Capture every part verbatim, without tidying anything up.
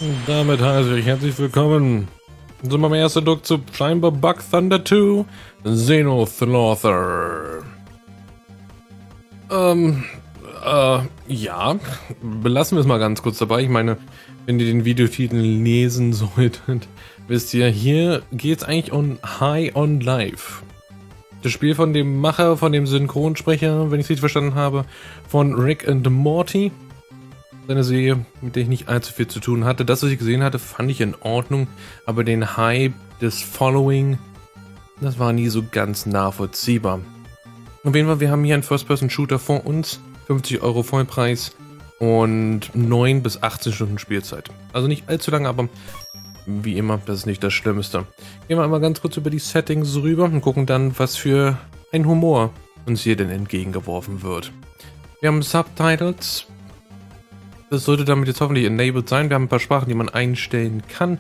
Und damit heiße ich herzlich willkommen zu meinem ersten Look zu scheinbar Bug Thunder zwei Xenoslaughter. Ähm, äh, ja, belassen wir es mal ganz kurz dabei. Ich meine, wenn ihr den Videotitel lesen solltet, wisst ihr, hier geht es eigentlich um High on Life. Das Spiel von dem Macher, von dem Synchronsprecher, wenn ich es richtig verstanden habe, von Rick and Morty. Eine Serie, mit der ich nicht allzu viel zu tun hatte. Das, was ich gesehen hatte, fand ich in Ordnung, aber den Hype des Following, das war nie so ganz nachvollziehbar. Auf jeden Fall, wir haben hier einen First-Person-Shooter vor uns, fünfzig Euro Vollpreis und neun bis achtzehn Stunden Spielzeit. Also nicht allzu lange, aber wie immer, das ist nicht das Schlimmste. Gehen wir einmal ganz kurz über die Settings rüber und gucken dann, was für ein Humor uns hier denn entgegengeworfen wird. Wir haben Subtitles. Das sollte damit jetzt hoffentlich enabled sein. Wir haben ein paar Sprachen, die man einstellen kann.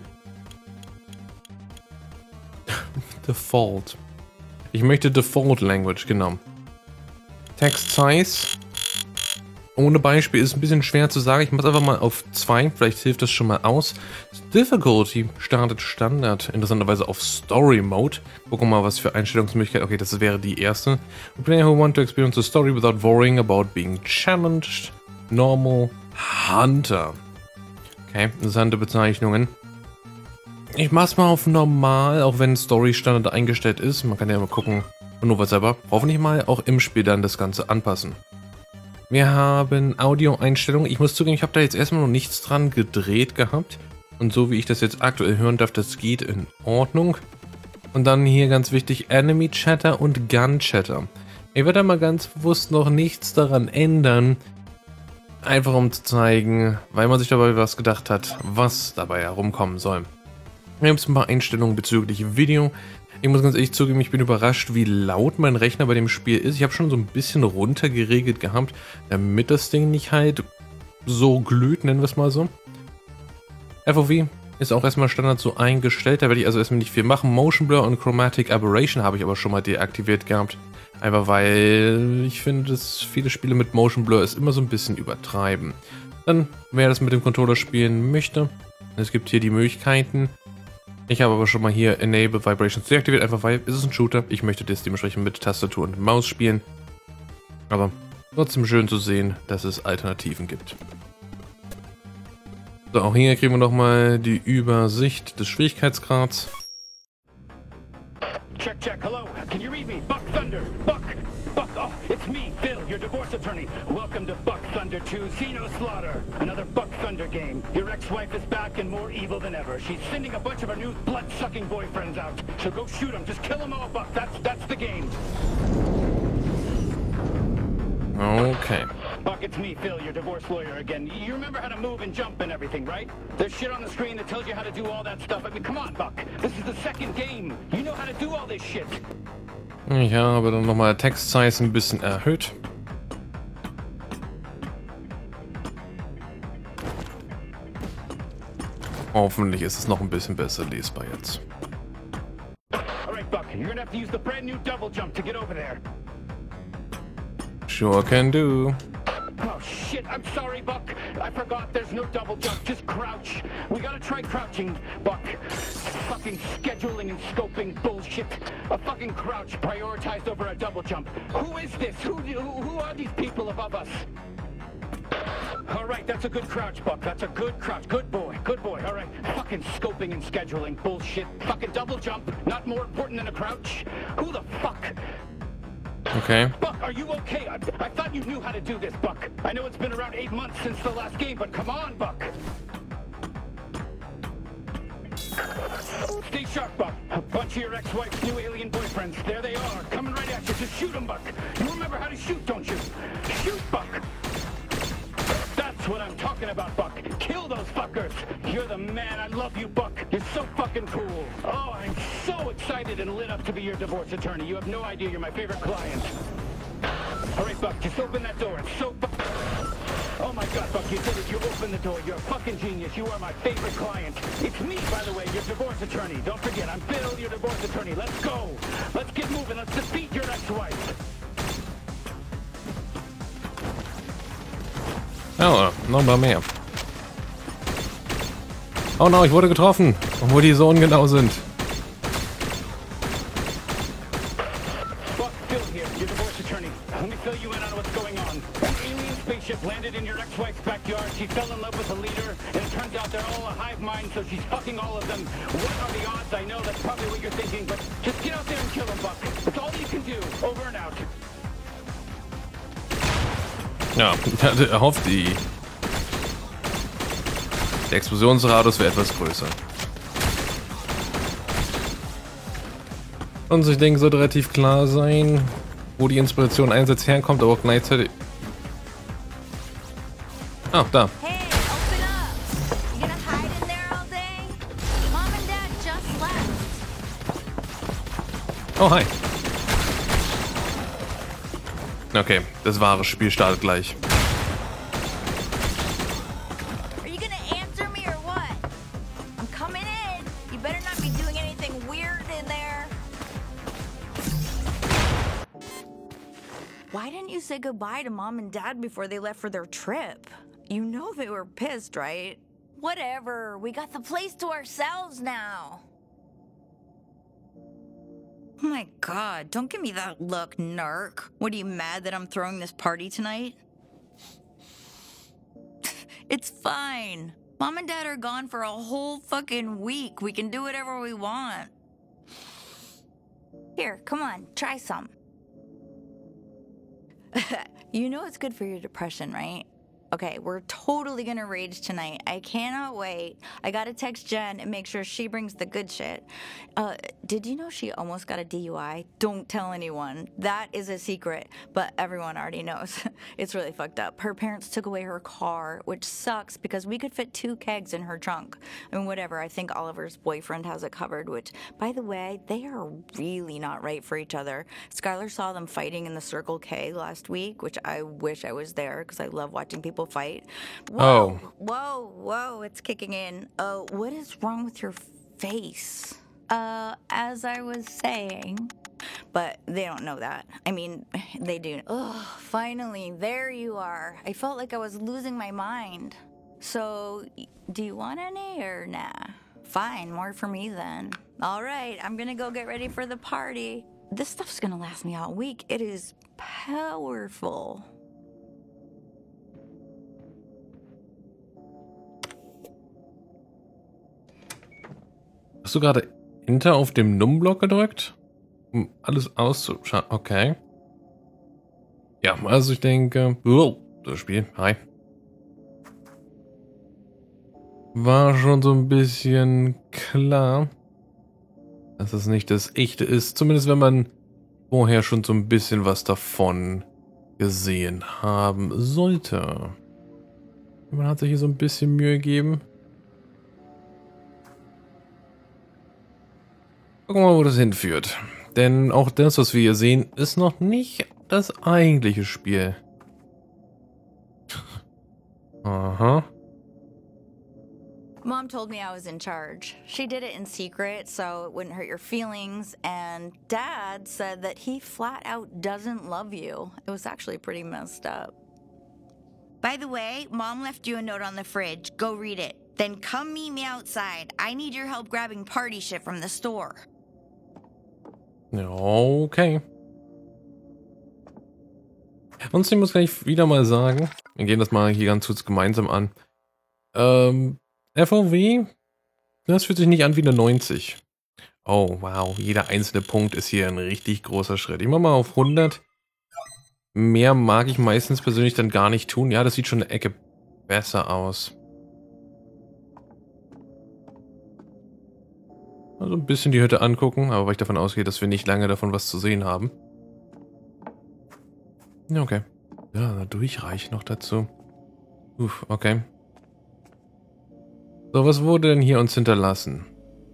Default. Ich möchte Default Language, genau. Text Size. Ohne Beispiel ist ein bisschen schwer zu sagen. Ich mache einfach mal auf zwei. Vielleicht hilft das schon mal aus. Difficulty startet Standard. Interessanterweise auf Story Mode. Gucken wir mal, was für Einstellungsmöglichkeiten. Okay, das wäre die erste. A player who want to experience the story without worrying about being challenged. Normal. Hunter. Okay, interessante Bezeichnungen. Ich mach's mal auf normal, auch wenn Story Standard eingestellt ist. Man kann ja mal gucken, nur was selber. Hoffentlich mal auch im Spiel dann das Ganze anpassen. Wir haben Audio-Einstellungen. Ich muss zugeben, ich habe da jetzt erstmal noch nichts dran gedreht gehabt. Und so wie ich das jetzt aktuell hören darf, das geht in Ordnung. Und dann hier ganz wichtig, Enemy Chatter und Gun Chatter. Ich werde da mal ganz bewusst noch nichts daran ändern. Einfach um zu zeigen, weil man sich dabei was gedacht hat, was dabei herumkommen soll. Wir haben jetzt ein paar Einstellungen bezüglich Video. Ich muss ganz ehrlich zugeben, ich bin überrascht, wie laut mein Rechner bei dem Spiel ist. Ich habe schon so ein bisschen runtergeregelt gehabt, damit das Ding nicht halt so glüht, nennen wir es mal so. F O V ist auch erstmal Standard so eingestellt, da werde ich also erstmal nicht viel machen. Motion Blur und Chromatic Aberration habe ich aber schon mal deaktiviert gehabt. Einfach weil ich finde, dass viele Spiele mit Motion Blur es immer so ein bisschen übertreiben. Dann, wer das mit dem Controller spielen möchte, es gibt hier die Möglichkeiten. Ich habe aber schon mal hier Enable Vibrations deaktiviert, einfach weil es ist ein Shooter. Ich möchte das dementsprechend mit Tastatur und Maus spielen. Aber trotzdem schön zu sehen, dass es Alternativen gibt. So, auch hier kriegen wir nochmal die Übersicht des Schwierigkeitsgrads. Check, check, hello, can you read me? Buck Thunder, Buck, Buck, oh, it's me, Phil, your divorce attorney. Welcome to Buck Thunder two Xenoslaughter, another Buck Thunder game. Your ex-wife is back and more evil than ever. She's sending a bunch of her new blood-sucking boyfriends out. So go shoot them, just kill them all, Buck, that's, that's the game. Okay. Buck, it's me, Phil, your divorce lawyer again. You remember how to move and jump and everything, right? There's shit on the screen that tells you how to do all that stuff. I mean, come on, Buck. This is the second game. You know how to do all this shit. Ich habe dann nochmal Text Size ein bisschen erhöht. Hoffentlich ist es noch ein bisschen besser lesbar jetzt. Alright, Buck, you're gonna have to use the brand new double jump to get over there. Sure can do. Oh shit, I'm sorry, Buck. I forgot there's no double jump, just crouch. We gotta try crouching, Buck. Fucking scheduling and scoping bullshit. A fucking crouch prioritized over a double jump. Who is this? Who, who, who are these people above us? Alright, that's a good crouch, Buck. That's a good crouch. Good boy, good boy. Alright, fucking scoping and scheduling bullshit. Fucking double jump, not more important than a crouch. Who the fuck? Okay. Buck, are you okay? I, I thought you knew how to do this, Buck. I know it's been around eight months since the last game, but come on, Buck. Stay sharp, Buck. A bunch of your ex-wife's new alien boyfriends. There they are, coming right at you. Just shoot them, Buck. You remember how to shoot, don't you? Shoot, Buck. That's what I'm talking about, Buck. Kill those fuckers. You're the man. I love you, Buck. You're so fucking cool. Oh, I'm so excited and lit up to be your divorce attorney. You have no idea. You're my favorite client. All right, Buck, just open that door. It's so fu- Oh my God, Buck, you did it. You opened the door. You're a fucking genius. You are my favorite client. It's me, by the way, your divorce attorney. Don't forget, I'm Bill, your divorce attorney. Let's go. Let's get moving. Let's defeat your ex-wife. Ja, noch mal mehr. Oh no, ich wurde getroffen, obwohl die so ungenau sind. Buck, Phil here, your divorce attorney. Let me fill you in on what's going on. An alien spaceship landed in your ex-wife's backyard. She fell in love with the leader, and it turns out they're all a hive mind, so she's fucking all of them. What are the odds? I know that's probably what you're thinking, but just get out there and kill them, Buck. That's all you can do. Over and out. Ja, ich hatte erhofft, die der Explosionsradius wäre etwas größer. Und ich denke, sollte relativ klar sein, wo die Inspiration einerseits herkommt, aber auch gleichzeitig... Ah, da. Hey, open up! You gonna hide in there all day? Mom and Dad just left. Oh, hi. Okay, das wahre Spiel startet gleich. Are you gonna answer me or what? I'm coming in. You better not be doing anything weird in there. Why didn't you say goodbye to Mom and Dad before they left for their trip? You know they were pissed, right? Whatever. We got the place to ourselves now. Oh my god, don't give me that look, narc. What, are you mad that I'm throwing this party tonight? It's fine. Mom and Dad are gone for a whole fucking week. We can do whatever we want. Here, come on, try some. You know it's good for your depression, right? Okay, we're totally gonna rage tonight. I cannot wait. I gotta text Jen and make sure she brings the good shit. Uh, did you know she almost got a D U I? Don't tell anyone. That is a secret, but everyone already knows. It's really fucked up. Her parents took away her car, which sucks because we could fit two kegs in her trunk. I mean, whatever. I think Oliver's boyfriend has it covered, which, by the way, they are really not right for each other. Skylar saw them fighting in the Circle K last week, which I wish I was there because I love watching people fight. Whoa, Oh. whoa, whoa, it's kicking in. Oh, uh, what is wrong with your face? Uh, as I was saying, but they don't know that. I mean, they do. Oh, finally, there you are. I felt like I was losing my mind. So, do you want any or nah? Fine, more for me then. All right, I'm gonna go get ready for the party. This stuff's gonna last me all week. It is powerful. Hast du gerade Enter auf dem Num-Block gedrückt? Um alles auszuschalten. Okay. Ja, also ich denke... Oh, das Spiel. Hi. War schon so ein bisschen klar, dass es nicht das Echte ist. Zumindest wenn man vorher schon so ein bisschen was davon gesehen haben sollte. Man hat sich hier so ein bisschen Mühe gegeben. Gucken wir mal, wo das hinführt. Denn auch das, was wir hier sehen, ist noch nicht das eigentliche Spiel. Aha. Mom told me I was in charge. She did it in secret so it wouldn't hurt your feelings, and Dad said that he flat out doesn't love you. It was actually pretty messed up. By the way, Mom left you a note on the fridge. Go read it. Then come meet me outside. I need your help grabbing party shit from the store. Okay. Und ich muss gleich wieder mal sagen, wir gehen das mal hier ganz kurz gemeinsam an. Ähm, F O W, das fühlt sich nicht an wie eine neunzig. Oh, wow, jeder einzelne Punkt ist hier ein richtig großer Schritt. Ich mach mal auf hundert. Mehr mag ich meistens persönlich dann gar nicht tun. Ja, das sieht schon eine Ecke besser aus. Also ein bisschen die Hütte angucken, aber weil ich davon ausgehe, dass wir nicht lange davon was zu sehen haben. Okay. Ja, da durchreicht noch dazu. Uff, okay. So, was wurde denn hier uns hinterlassen?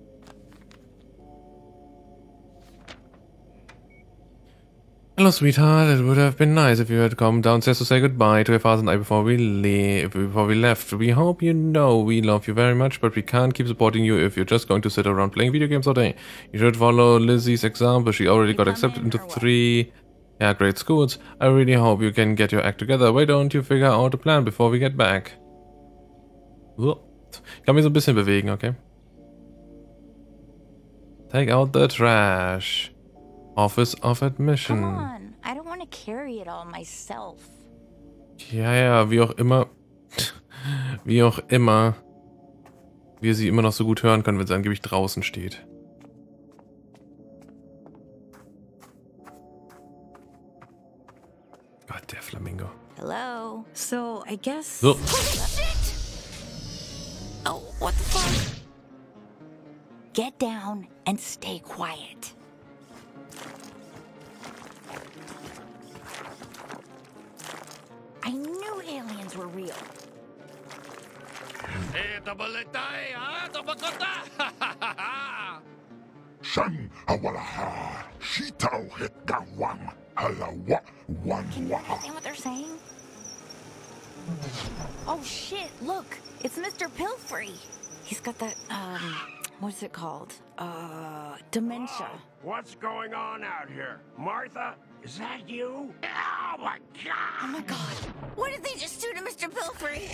Hello, sweetheart. It would have been nice if you had come downstairs to say goodbye to your father and I before we leave, before we left. We hope you know we love you very much, but we can't keep supporting you if you're just going to sit around playing video games all day. You should follow Lizzie's example. She already got accepted into three, yeah, great schools. I really hope you can get your act together. Why don't you figure out a plan before we get back? Luft. Ich kann mich so ein bisschen bewegen, okay? Take out the trash. Office of Admission. Come on, I don't want to carry it all myself. Ja, ja, wie auch immer. Wie auch immer. Wir sie immer noch so gut hören können, wenn sie angeblich draußen steht. Gott, der Flamingo. Hello. So, I guess... So. Holy shit! Oh, what the fuck? Get down and stay quiet. I knew aliens were real. Shan awalaha, shitao het gawang, halawa, wan Can you wa. understand what they're saying? Oh shit, look, it's Mister Pilfrey. He's got that, um, what's it called? Uh, dementia. What's going on out here? Martha, is that you? Oh my god! Oh my god, what did they just do to Mister Pilfrey?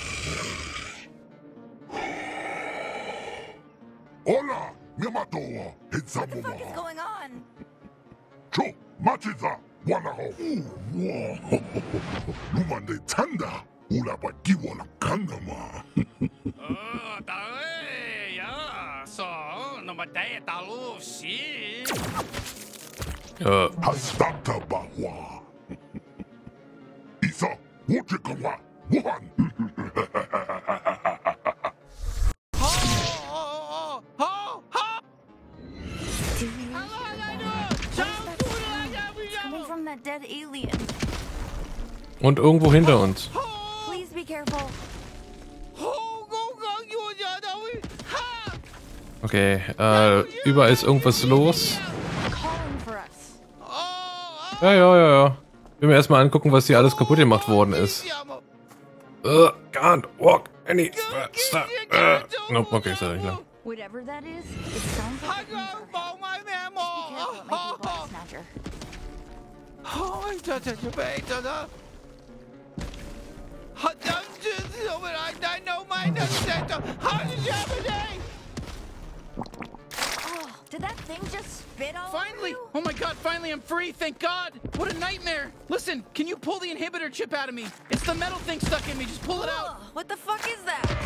Hola, miamato, What the fuck is hitzamoa. going on? Cho, machiza, wanaho. Lumande tanda, ulapa kiwala kandama. Oh, tae, yeah. So, no matay talu si. Äh, Hastata bahwa. Isa, wuchikawa, wuhan. Oh, oh, oh, oh! It's coming from that dead alien. und irgendwo hinter uns. Please be careful. Okay, äh, überall ist irgendwas los. Calling for us. Ja, ja, ja, ja. Ich will mir erstmal angucken, was hier alles kaputt gemacht worden ist. Uh, can't walk any faster. Uh, nope, okay, ist ja nicht lang. Whatever that is, it sounds like it means our help. Be careful, it might be a body snatcher. Oh, did that thing just spit all Finally! over you? Oh my god, finally I'm free, thank god! What a nightmare! Listen, can you pull the inhibitor chip out of me? It's the metal thing stuck in me, just pull it out! Ugh, what the fuck is that?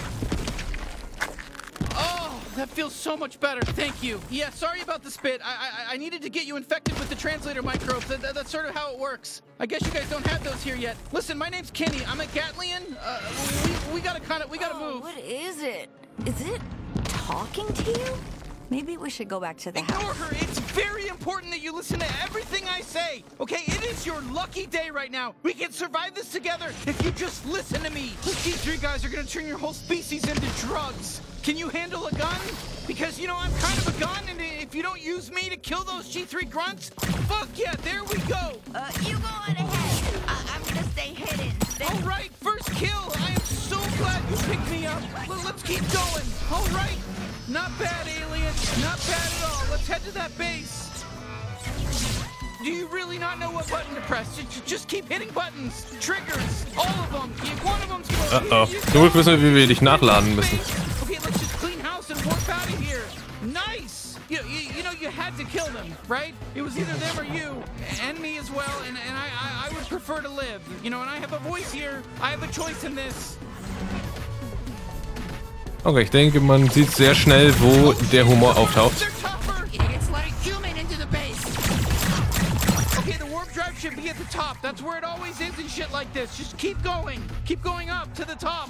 Oh, that feels so much better, thank you. Yeah, sorry about the spit. I I, I needed to get you infected with the translator microbes. That, that- that's sort of how it works. I guess you guys don't have those here yet. Listen, my name's Kenny. I'm a Gatlian. Uh, we, we gotta kind of, we gotta Oh, move. what is it? Is it talking to you? Maybe we should go back to the Ignore house. her. It's very important that you listen to everything I say. Okay, it is your lucky day right now. We can survive this together if you just listen to me. These three guys are gonna turn your whole species into drugs. Can you handle a gun? Because, you know, I'm kind of a gun, and if you don't use me to kill those G three grunts, fuck yeah, there we go. Uh, you go on ahead. I- I'm gonna stay hidden. Stay- All right, first kill. I am so glad you picked me up. L- let's keep going. All right. Not bad, alien. Not bad at all. Let's head to that base. Do you really not know what button to press? Just, just keep hitting buttons. Triggers. All of them. One of them's supposed Uh oh. Zum Glück wissen wir, wie wir dich nachladen müssen. Okay, let's just clean house and warp out of here. Nice. You, you, you know, you had to kill them, right? It was either them or you, and me as well, and, and I, I, I would prefer to live. You know, and I have a voice here. I have a choice in this. Okay, ich denke, man sieht sehr schnell, wo der Humor auftaucht. They're tougher. It's like human into the base. Okay, the warp drive should be at the top. That's where it always is in shit like this. Just keep going. Keep going up to the top.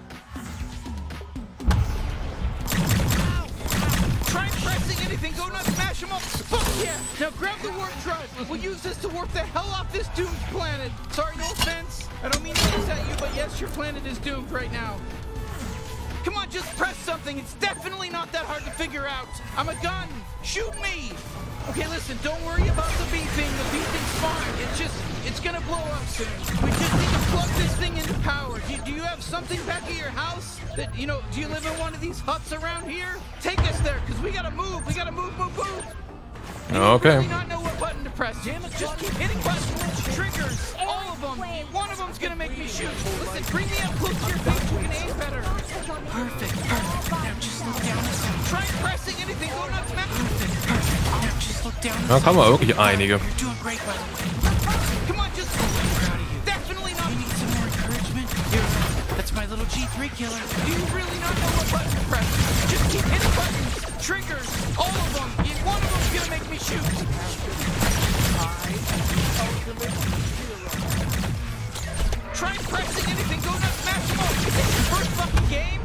Try pressing anything. Go nuts, smash them up. Fuck yeah. Now grab the warp drive. We'll use this to warp the hell off this doomed planet. Sorry, no offense. I don't mean to upset you, but yes, your planet is doomed right now. Come on, just press something. It's definitely not that hard to figure out. I'm a gun. Shoot me. Okay, listen, don't worry about the beeping. The beeping's fine. It's just, it's gonna blow up soon. We just need to plug this thing into power. Do, do you have something back at your house? That, you know, do you live in one of these huts around here? Take us there, because we gotta move. We gotta move, move, move. You Okay. really not know what button to press. Just keep hitting buttons, triggers, all of them. One of them's gonna make me shoot. Listen, bring me up close to your face. You can aim better. Perfect, perfect. Now just look down and see. Try pressing anything. Go nuts, man. Perfect, perfect. Now just look down and Da kann man wirklich einige. You're doing great, by the way. Come on, just. I'm proud of you. Definitely not. You need some more encouragement. Here, that's my little G three killer. Do you really not know what button to press? Just keep hitting buttons, triggers, all of them. One of them's gonna make me shoot. Try pressing anything. Go nuts, smash them up. Is this your first fucking game?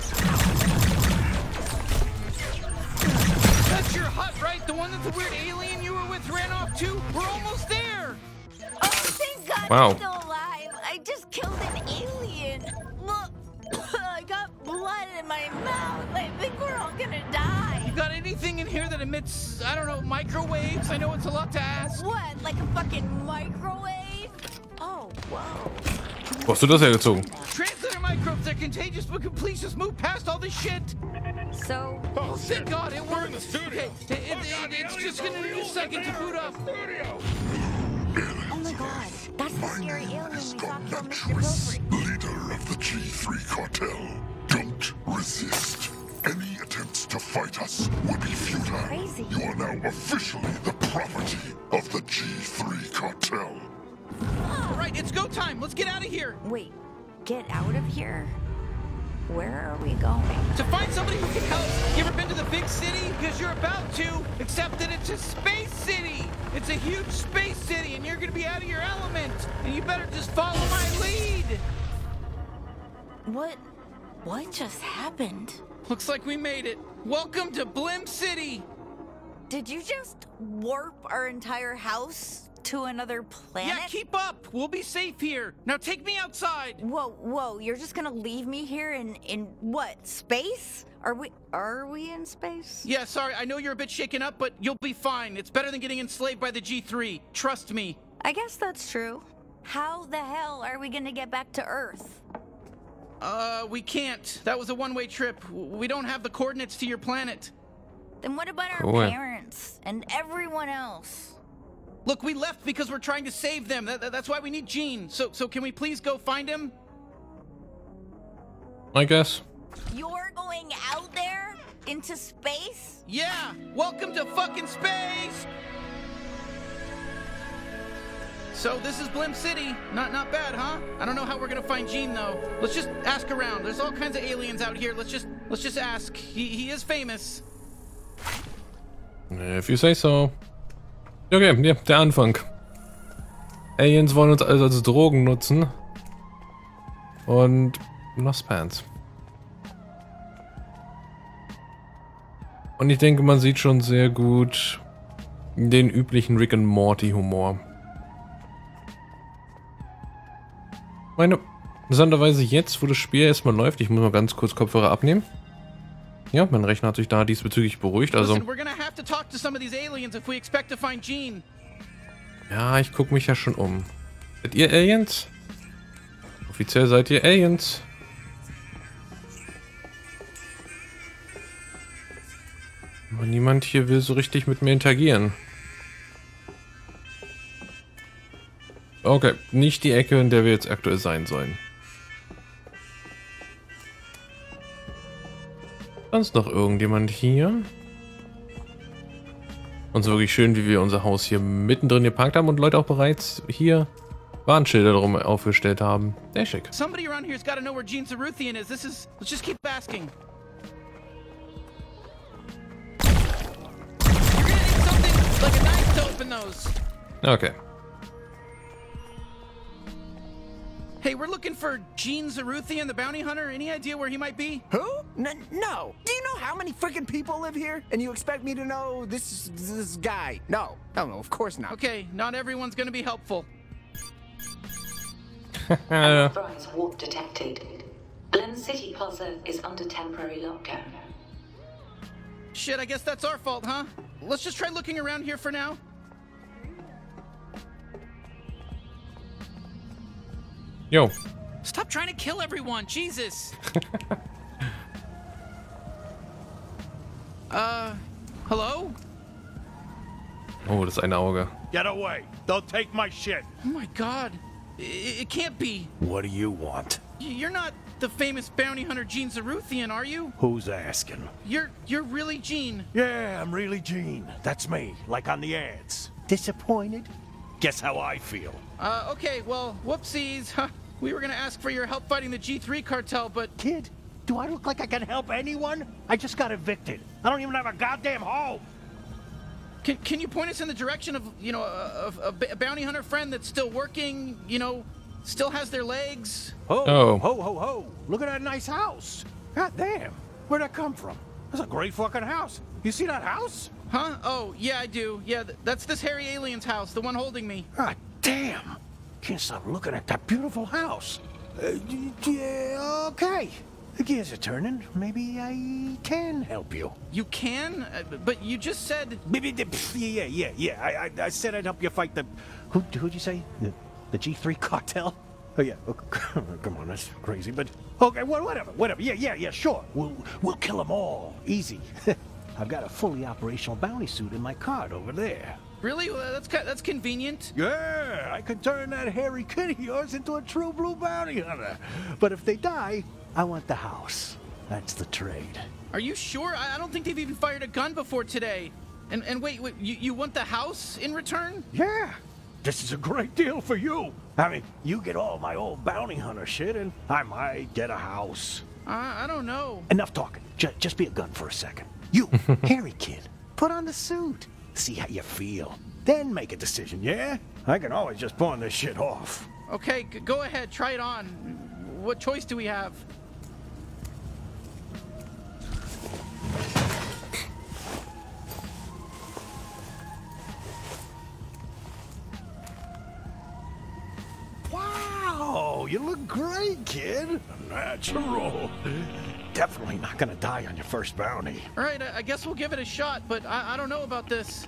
That's your hut, right? The one that the weird alien you were with ran off to? We're almost there. Oh, thank God Wow. I'm still alive. I just killed an alien. Look, I got blood in my mouth. I think we're all gonna die. You got anything in here that emits, I don't know, microwaves? I know it's a lot to ask. What, like a fucking microwave? Oh, whoa. Wo hast du das hergezogen? Translator microbes, they're contagious, but can please just move past all this shit? So, Oh, thank God, it worked. Okay, it, it, it, it's just gonna need a second to boot up. oh my God, that's the My scary name alien is we saw kill Mister Garnatuous, Pilfrey. leader of the G three cartel. Don't resist. Any attempts to fight us will be futile. Crazy. You are now officially the property of the G three cartel. All right, it's go time. Let's get out of here. Wait, get out of here? Where are we going? To find somebody who can help. You ever been to the big city? Because you're about to, except that it's a space city. It's a huge space city, and you're going to be out of your element. And you better just follow my lead. What, what just happened? Looks like we made it. Welcome to Blim City. Did you just warp our entire house to another planet? Yeah, keep up. We'll be safe here. Now take me outside. Whoa, whoa, you're just gonna leave me here in, in what, space? Are we, are we in space? Yeah, sorry, I know you're a bit shaken up, but you'll be fine. It's better than getting enslaved by the G three. Trust me. I guess that's true. How the hell are we gonna get back to Earth? Uh, we can't. That was a one-way trip. We don't have the coordinates to your planet. Then what about our Cool. parents and everyone else? Look, we left because we're trying to save them. That, that- that's why we need Gene. So, so can we please go find him? I guess. You're going out there? Into space? Yeah! Welcome to fucking space! So this is Blim City. Not not bad, huh? I don't know how we're gonna find Gene though. Let's just ask around. There's all kinds of aliens out here. Let's just let's just ask. He he is famous. If you say so. Okay, ja, der Anfang. Aliens wollen uns also als Drogen nutzen. Und Lost Pants. Und ich denke, man sieht schon sehr gut den üblichen Rick and Morty Humor. Meine, interessanterweise jetzt, wo das Spiel erstmal läuft, ich muss mal ganz kurz Kopfhörer abnehmen. Ja, mein Rechner hat sich da diesbezüglich beruhigt, also... Listen, we're gonna have to talk to some of these aliens if we expect to find Gene. Ja, ich gucke mich ja schon um. Seid ihr Aliens? Offiziell seid ihr Aliens. Aber niemand hier will so richtig mit mir interagieren. Okay, nicht die Ecke, in der wir jetzt aktuell sein sollen. Sonst noch irgendjemand hier? Und so wirklich schön, wie wir unser Haus hier mittendrin geparkt haben und Leute auch bereits hier Warnschilder drum aufgestellt haben. Sehr schick. Somebody around here's got to know where Gene Zaruthian is. This is. Let's just keep asking. You're gonna need something like a knife to open those. Okay. Hey, we're looking for Gene Zaruthian, the bounty hunter. Any idea where he might be? Who? N no. Do you know how many freaking people live here? And you expect me to know this this guy? No. No, no, of course not. Okay, not everyone's gonna be helpful. Unauthorized warp detected. Blim City Plaza is under temporary lockdown. Shit, I guess that's our fault, huh? Let's just try looking around here for now. Yo. Stop trying to kill everyone, Jesus. uh, hello? Oh, das eine Auge. Get away. Don't take my shit. Oh my god. It, it can't be. What do you want? Y- You're not the famous bounty hunter Gene Zaruthian, are you? Who's asking? You're you're really Gene. Yeah, I'm really Gene. That's me, like on the ads. Disappointed? Guess how I feel. Uh, okay, well, whoopsies. Huh. We were gonna ask for your help fighting the G three cartel, but... Kid, do I look like I can help anyone? I just got evicted. I don't even have a goddamn home. Can, can you point us in the direction of, you know, a, a, a bounty hunter friend that's still working, you know, still has their legs? Oh, Oh. ho, ho, ho. Look at that nice house. God damn. Where'd that come from? That's a great fucking house. You see that house? Huh? Oh, yeah, I do. Yeah, th- that's this hairy alien's house, the one holding me. God damn. Can't stop looking at that beautiful house. Uh, y- yeah, okay. The gears are turning. Maybe I can help you. You can? Uh, but you just said... Maybe the, yeah, yeah, yeah. I, I, I said I'd help you fight the... Who, who'd you say? The, the G three cartel? Oh, yeah. Oh, come on, that's crazy, but... Okay, well, whatever, whatever. Yeah, yeah, yeah, sure. We'll, we'll kill them all. Easy. I've got a fully operational bounty suit in my cart over there. Really? Well, that's co- that's convenient. Yeah, I could turn that hairy kid of yours into a true blue bounty hunter. But if they die, I want the house. That's the trade. Are you sure? I, I don't think they've even fired a gun before today. And and wait, wait you, you want the house in return? Yeah, this is a great deal for you. I mean, you get all my old bounty hunter shit, and I might get a house. Uh, I don't know. Enough talking. J- just be a gun for a second. You, hairy kid, put on the suit. See how you feel. Then make a decision, yeah? I can always just pawn this shit off. Okay, g- go ahead, try it on. What choice do we have? Wow, you look great, kid. Natural. Definitely not gonna die on your first bounty. All right, I, I guess we'll give it a shot, but I, I don't know about this.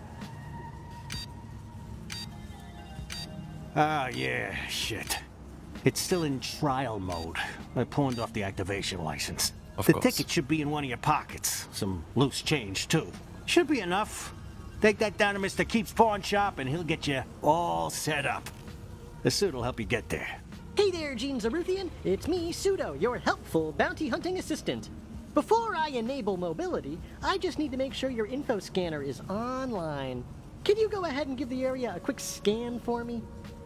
Ah, yeah, shit. It's still in trial mode. I pawned off the activation license. Of the course. ticket should be in one of your pockets. Some loose change, too. Should be enough. Take that down to Mister Keep's pawn shop, and he'll get you all set up. The suit will help you get there. Hey there, Gene Zaruthian. It's me, Pseudo, your helpful bounty hunting assistant. Before I enable mobility, I just need to make sure your info scanner is online. Can you go ahead and give the area a quick scan for me?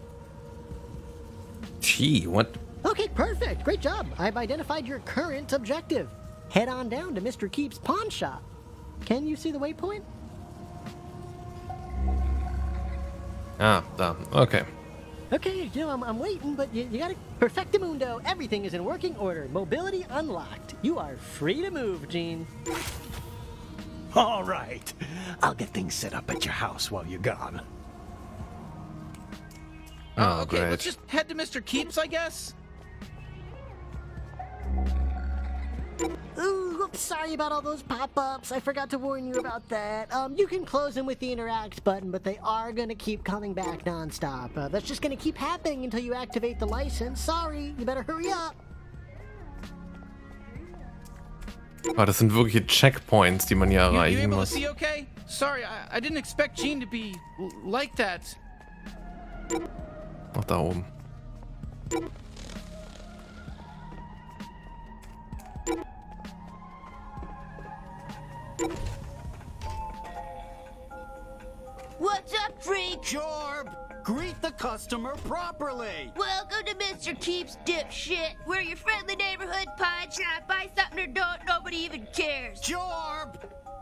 Gee, what? Okay, perfect. Great job. I've identified your current objective. Head on down to Mister Keep's pawn shop. Can you see the waypoint? Ah, da. Okay. Okay, you know, I'm, I'm waiting, but you, you gotta... Perfectamundo, everything is in working order. Mobility unlocked. You are free to move, Gene. All right. I'll get things set up at your house while you're gone. Oh, okay, great. let's just head to Mister Keep's, I guess. Ooh, whoops, sorry about all those pop-ups. I forgot to warn you about that. Um, you can close them with the interact button, but they are gonna keep coming back nonstop. Uh, that's just gonna keep happening until you activate the license. Sorry, you better hurry up. Oh, das sind wirkliche Checkpoints, die man hier You, you erreichen able to muss. see okay? Sorry, I, I didn't expect Gene to be l- like that. Ach, da oben. What's up, freak? Jorb, greet the customer properly. Welcome to Mister Keep's, dipshit. We're your friendly neighborhood pawn shop. Buy something or don't, nobody even cares. Jorb!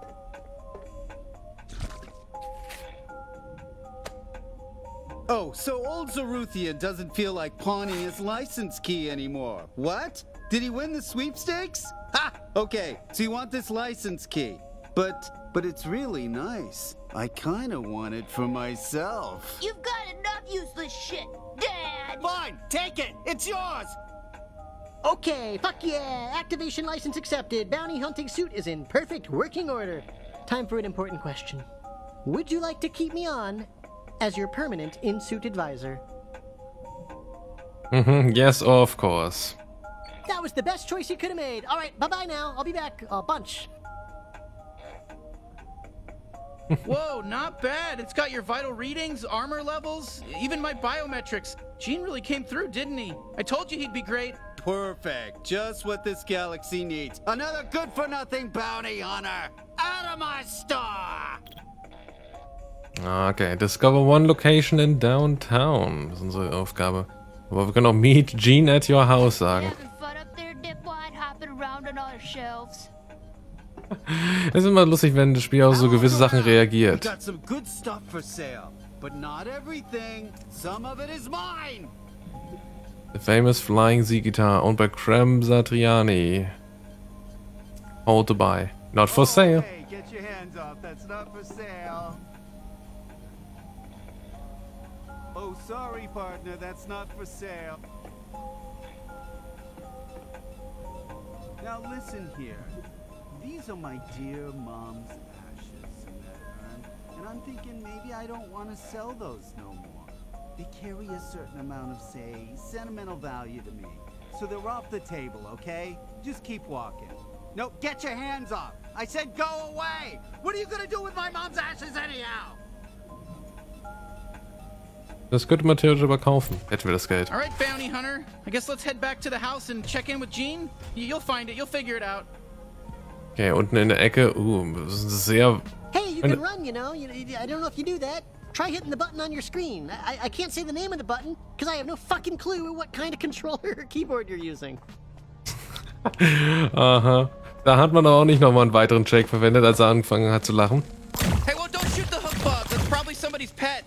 Oh, so old Zaruthian doesn't feel like pawning his license key anymore. What? Did he win the sweepstakes? Ha! Okay, so you want this license key. But, but it's really nice. I kinda want it for myself. You've got enough useless shit, Dad. Fine, take it. It's yours. Okay, fuck yeah. Activation license accepted. Bounty hunting suit is in perfect working order. Time for an important question. Would you like to keep me on as your permanent in-suit advisor? Mhm, yes, of course. That was the best choice you could have made. All right, bye-bye now. I'll be back a bunch. Whoa, not bad. It's got your vital readings, armor levels, even my biometrics. Gene really came through, didn't he? I told you he'd be great. Perfect. Just what this galaxy needs. Another good-for-nothing bounty hunter. Out of my store! Okay, discover one location in downtown. Das ist unsere Aufgabe. Aber wir können auch meet Gene at your house sagen. Es ist immer lustig, wenn das Spiel auf so gewisse Sachen reagiert. Got some good stuff for sale, but not everything. Some of it is mine. The famous flying Z guitar owned by Krem Satriani. Hold to buy. Not for sale. Hey, get your hands off. That's not for sale. Oh, sorry, partner. That's not for sale. Now listen here. These are my dear mom's ashes in that urn, and I'm thinking maybe I don't want to sell those no more. They carry a certain amount of, say, sentimental value to me. So they're off the table, okay? Just keep walking. No, get your hands off! I said go away! What are you gonna do with my mom's ashes anyhow? Das könnte man theoretisch aber kaufen. Hätten wir das Geld. All right, bounty hunter. I guess let's head back to the house and check in with Gene. You'll find it. You'll figure it out. Okay, unten in der Ecke. Uh, das ist sehr... Hey, you can run, you know. You, I don't know if you do that. Try hitting the button on your screen. I, I can't say the name of the button because I have no fucking clue what kind of controller or keyboard you're using. Aha. Da hat man aber auch nicht nochmal einen weiteren Jake verwendet, als er angefangen hat zu lachen. Hey, well, don't shoot the hook bug. That's probably somebody's pet.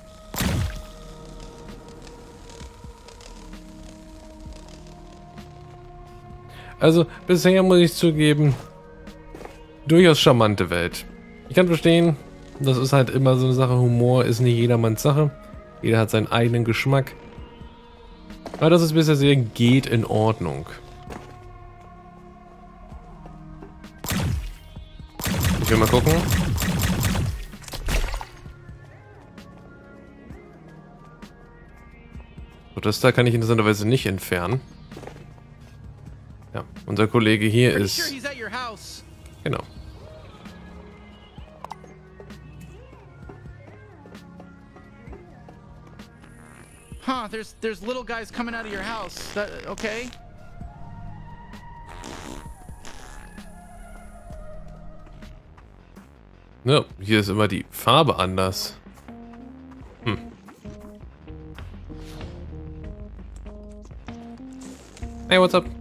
Also, bisher muss ich zugeben, durchaus charmante Welt. Ich kann verstehen, das ist halt immer so eine Sache, Humor ist nicht jedermanns Sache. Jeder hat seinen eigenen Geschmack. Aber das ist bisher sehr geht in Ordnung. Ich will mal gucken. So, das da kann ich interessanterweise nicht entfernen. Ja, unser Kollege hier ist... Genau. Huh, there's there's little guys coming out of your house. That, okay? Ja, hier ist immer die Farbe anders. Hm. Hey, what's up?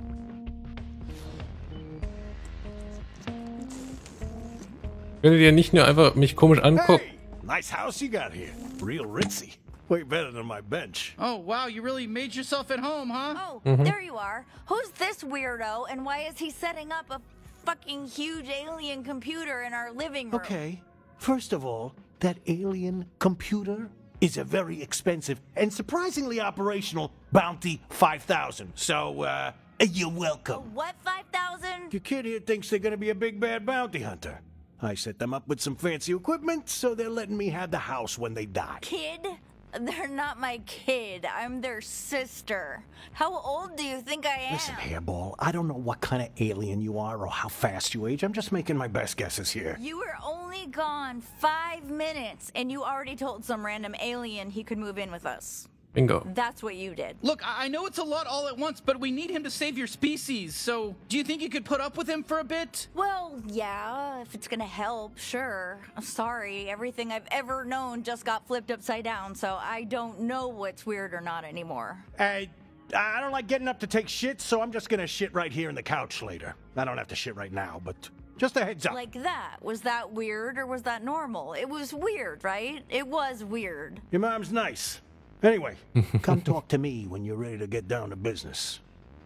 Könntet ihr nicht nur einfach mich komisch angucken? Hey, nice house you got here. Real ritzy. Way better than my bench. Oh, wow, you really made yourself at home, huh? Oh, Mm-hmm. there you are. Who's this weirdo, and why is he setting up a fucking huge alien computer in our living room? Okay, first of all, that alien computer is a very expensive and surprisingly operational Bounty five thousand. So, uh, you're welcome. What five thousand? Your kid here thinks they're gonna be a big bad bounty hunter. I set them up with some fancy equipment, so they're letting me have the house when they die. Kid? They're not my kid. I'm their sister. How old do you think I am? Listen, Hairball, I don't know what kind of alien you are or how fast you age. I'm just making my best guesses here. You were only gone five minutes, and you already told some random alien he could move in with us. Bingo. That's what you did. Look, I I know it's a lot all at once, but we need him to save your species. So, do you think you could put up with him for a bit? Well, yeah, if it's gonna help, sure. I'm sorry, everything I've ever known just got flipped upside down, so I don't know what's weird or not anymore. I, I don't like getting up to take shit, so I'm just gonna shit right here in the couch later. I don't have to shit right now, but just a heads up. Like that. Was that weird or was that normal? It was weird, right? It was weird. Your mom's nice. Anyway, come talk to me when you're ready to get down to business.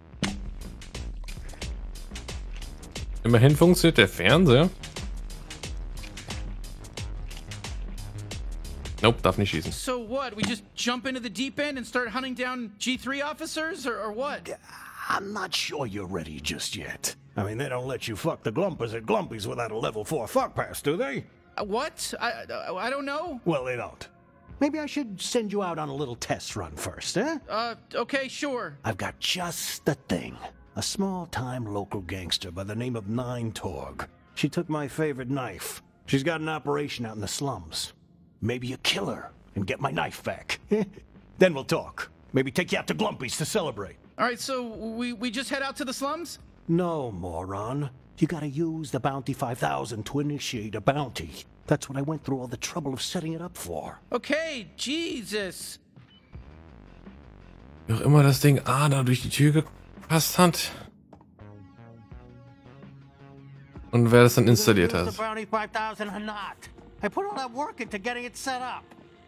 Immerhin funktioniert der Fernseher. Nope, darf nicht schießen. So what? We just jump into the deep end and start hunting down G three officers, or, or what? I'm not sure you're ready just yet. I mean, they don't let you fuck the Glumpers at Glumpies without a level four fuck pass, do they? Uh, what? I, I I don't know. Well, they don't. Maybe I should send you out on a little test run first, eh? Uh, okay, sure. I've got just the thing. A small-time local gangster by the name of Nine Torg. She took my favorite knife. She's got an operation out in the slums. Maybe you kill her and get my knife back. Then we'll talk. Maybe take you out to Glumpy's to celebrate. All right, so we, we just head out to the slums? No, moron. You gotta use the Bounty five thousand to initiate a bounty. That's what I went through all the trouble of setting it up for. Okay, Jesus. Wie auch immer das Ding A da durch die Tür gepasst hat. Und wer das dann installiert hat. Bounty five thousand or not? I put all that work into getting it set up.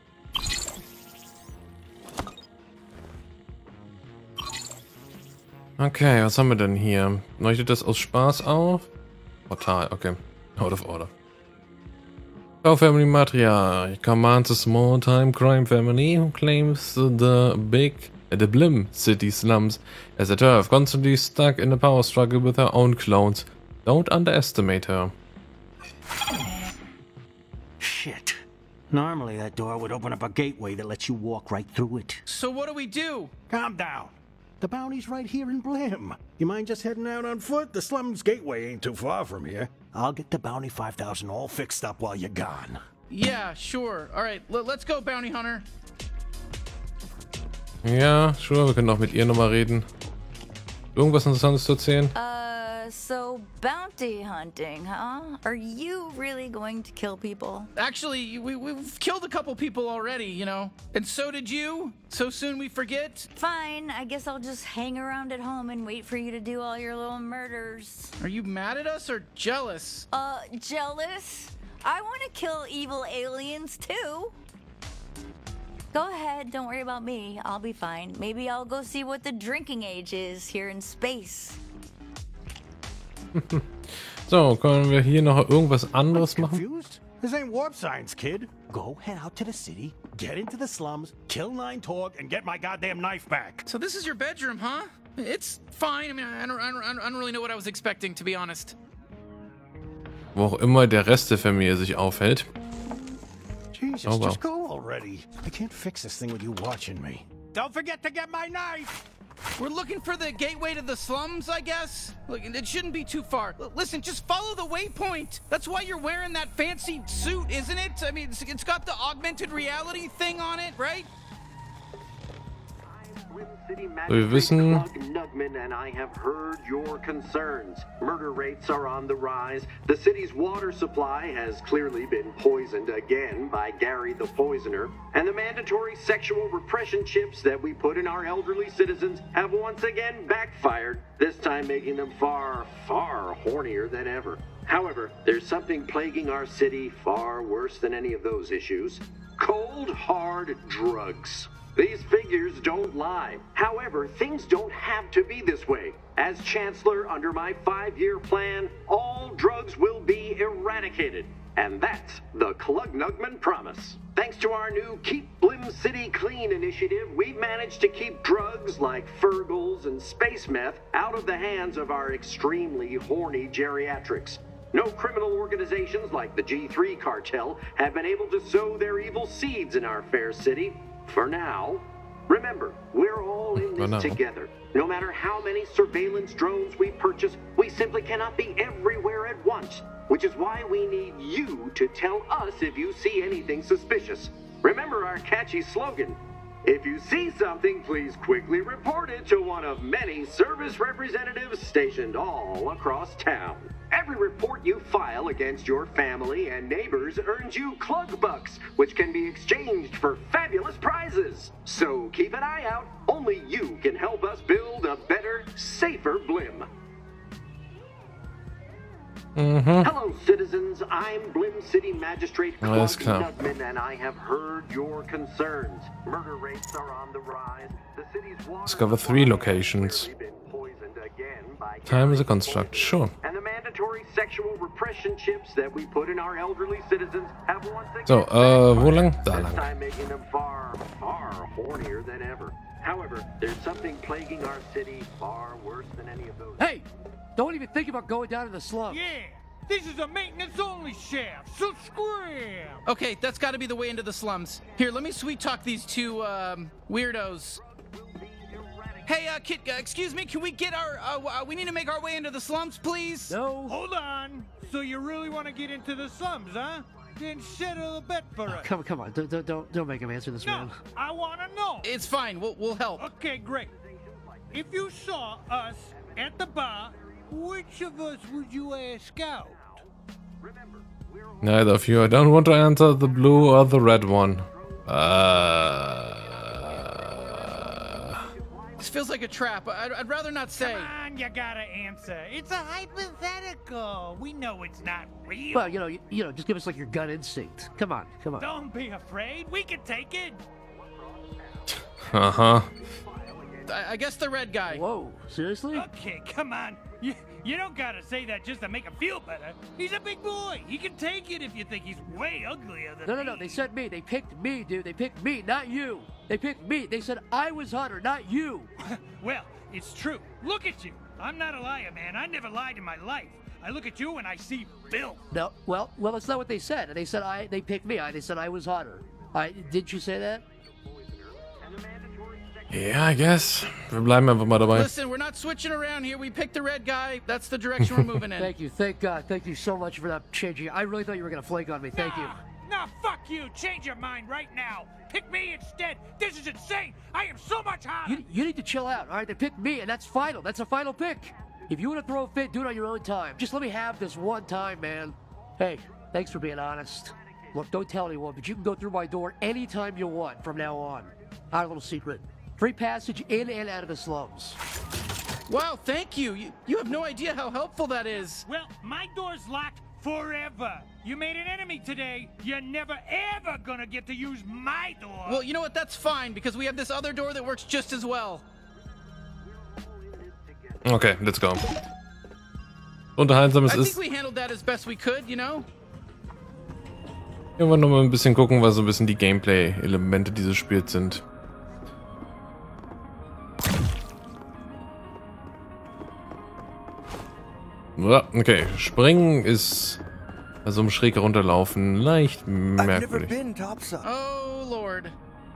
Okay, was haben wir denn hier? Leuchtet das aus Spaß auf? Portal, okay. Out of order. Our family matriarch commands a small-time crime family who claims the big, the Blim city slums as a turf, constantly stuck in a power struggle with her own clones. Don't underestimate her. Shit. Normally that door would open up a gateway that lets you walk right through it. So what do we do? Calm down. The bounty's right here in Blim. You mind just heading out on foot? The slums gateway ain't too far from here. I'll get the Bounty five thousand all fixed up while you're gone. Yeah, sure. All right, l let's go, Bounty Hunter. Ja, sure, wir können auch mit ihr nochmal reden. Irgendwas Interessantes zu erzählen? Uh, so bounty hunting, huh? Are you really going to kill people? Actually, we, we've killed a couple people already, you know. And so did you. So soon we forget. Fine, I guess I'll just hang around at home and wait for you to do all your little murders. Are you mad at us or jealous? Uh, jealous? I want to kill evil aliens too. Go ahead, don't worry about me. I'll be fine. Maybe I'll go see what the drinking age is here in space. So, können wir hier noch irgendwas anderes machen? Confused? This ain't warp science, kid. Go head out to the city, get into the slums, kill Nine Torg, and get my goddamn knife back. So this is your bedroom, huh? It's fine. I mean, I don't, I don't, I don't really know what I was expecting, to be honest. Wo auch immer der Rest der Familie sich aufhält. Jesus, oh, well. Just go already. I can't fix this thing with you watching me. Don't forget to get my knife! We're looking for the gateway to the slums, I guess? Look, it shouldn't be too far. L listen, just follow the waypoint. That's why you're wearing that fancy suit, isn't it? I mean, it's, it's got the augmented reality thing on it, right? Wir wissen, Nugman and I have heard your concerns. Murder rates are on the rise. The city's water supply has clearly been poisoned again by Gary the Poisoner. And the mandatory sexual repression chips that we put in our elderly citizens have once again backfired, this time making them far, far hornier than ever. However, there's something plaguing our city far worse than any of those issues. Cold, hard drugs. These figures don't lie. However, things don't have to be this way. As Chancellor, under my five-year plan, all drugs will be eradicated. And that's the Clugnugman promise. Thanks to our new Keep Blim City Clean initiative, we've managed to keep drugs like Fergals and space meth out of the hands of our extremely horny geriatrics. No criminal organizations like the G three cartel have been able to sow their evil seeds in our fair city. For now. Remember, we're all in this together. No matter how many surveillance drones we purchase, we simply cannot be everywhere at once. Which is why we need you to tell us if you see anything suspicious. Remember our catchy slogan. If you see something, please quickly report it to one of many service representatives stationed all across town. Every report you file against your family and neighbors earns you Clug Bucks, which can be exchanged for fabulous prizes. So keep an eye out. Only you can help us build a better, safer Blim. Mm-hmm. Hello, citizens. I'm Blim City Magistrate Alles klar. Nugman, and I have heard your concerns. Murder rates are on the rise. The city's water Discover three locations. Time is a construct, sure. And the mandatory sexual repression chips that we put in our elderly citizens have once again So, äh, wo lang? Da lang. this time making them far, far hornier than ever. However, there's something plaguing our city far worse than any of those. Hey! Don't even think about going down to the slum. Yeah! This is a maintenance-only shaft, so scram! Okay, that's got to be the way into the slums. Here, let me sweet talk these two, um, weirdos. Hey, uh, kid, uh, excuse me, can we get our, uh, uh, we need to make our way into the slums, please? No. Hold on. So you really want to get into the slums, huh? Then settle a bet for us. Come, come on, don't, don't, don't, don't make him answer this, No, man. I want to know. It's fine, we'll, we'll help. Okay, great. If you saw us at the bar, which of us would you ask out? Neither of you. I don't want to answer the blue or the red one. Uh... This feels like a trap. I'd, I'd rather not say. Come on, you gotta answer. It's a hypothetical. We know it's not real. Well, you know, you, you know, just give us like your gut instinct. Come on, come on. Don't be afraid. We can take it. Uh-huh. I, I guess the red guy. Whoa, seriously? Okay, come on. You, you don't gotta say that just to make him feel better. He's a big boy. He can take it if you think he's way uglier than No, no, me. no. They said me. They picked me, dude. They picked me, not you. They picked me. They said I was hotter, not you. Well, it's true. Look at you. I'm not a liar, man. I never lied in my life. I look at you and I see Bill. No, well, well, that's not what they said. They said I. They picked me. I. They said I was hotter. I. Did you say that? Ja, I guess. Wir bleiben einfach mal dabei. Listen, we're not switching around here. We picked the red guy. That's the direction we're moving in. Thank you. Thank God. Thank you so much for that changing. I really thought you were gonna flake on me. Thank you. Nah, fuck you. Change your mind right now. Pick me instead. This is insane. I am so much hotter. You, you need to chill out, all right? They picked me, and that's final. That's a final pick. If you want to throw a fit, do it on your own time. Just let me have this one time, man. Hey, thanks for being honest. Look, don't tell anyone, but you can go through my door anytime you want from now on. Our little secret. Free passage in and out of the slums. Wow, thank you. You, you have no idea how helpful that is. Well, my door's locked forever. You made an enemy today. You're never, ever gonna get to use my door. Well, you know what? That's fine, because we have this other door that works just as well. Okay, let's go. Unterhaltsames I think ist. we handled that as best we could, you know? Wir wollen noch mal ein bisschen gucken, was so ein bisschen die Gameplay-Elemente dieses Spiels sind. Okay, springen ist, also um schräg runterlaufen, leicht merkwürdig. Oh, Lord.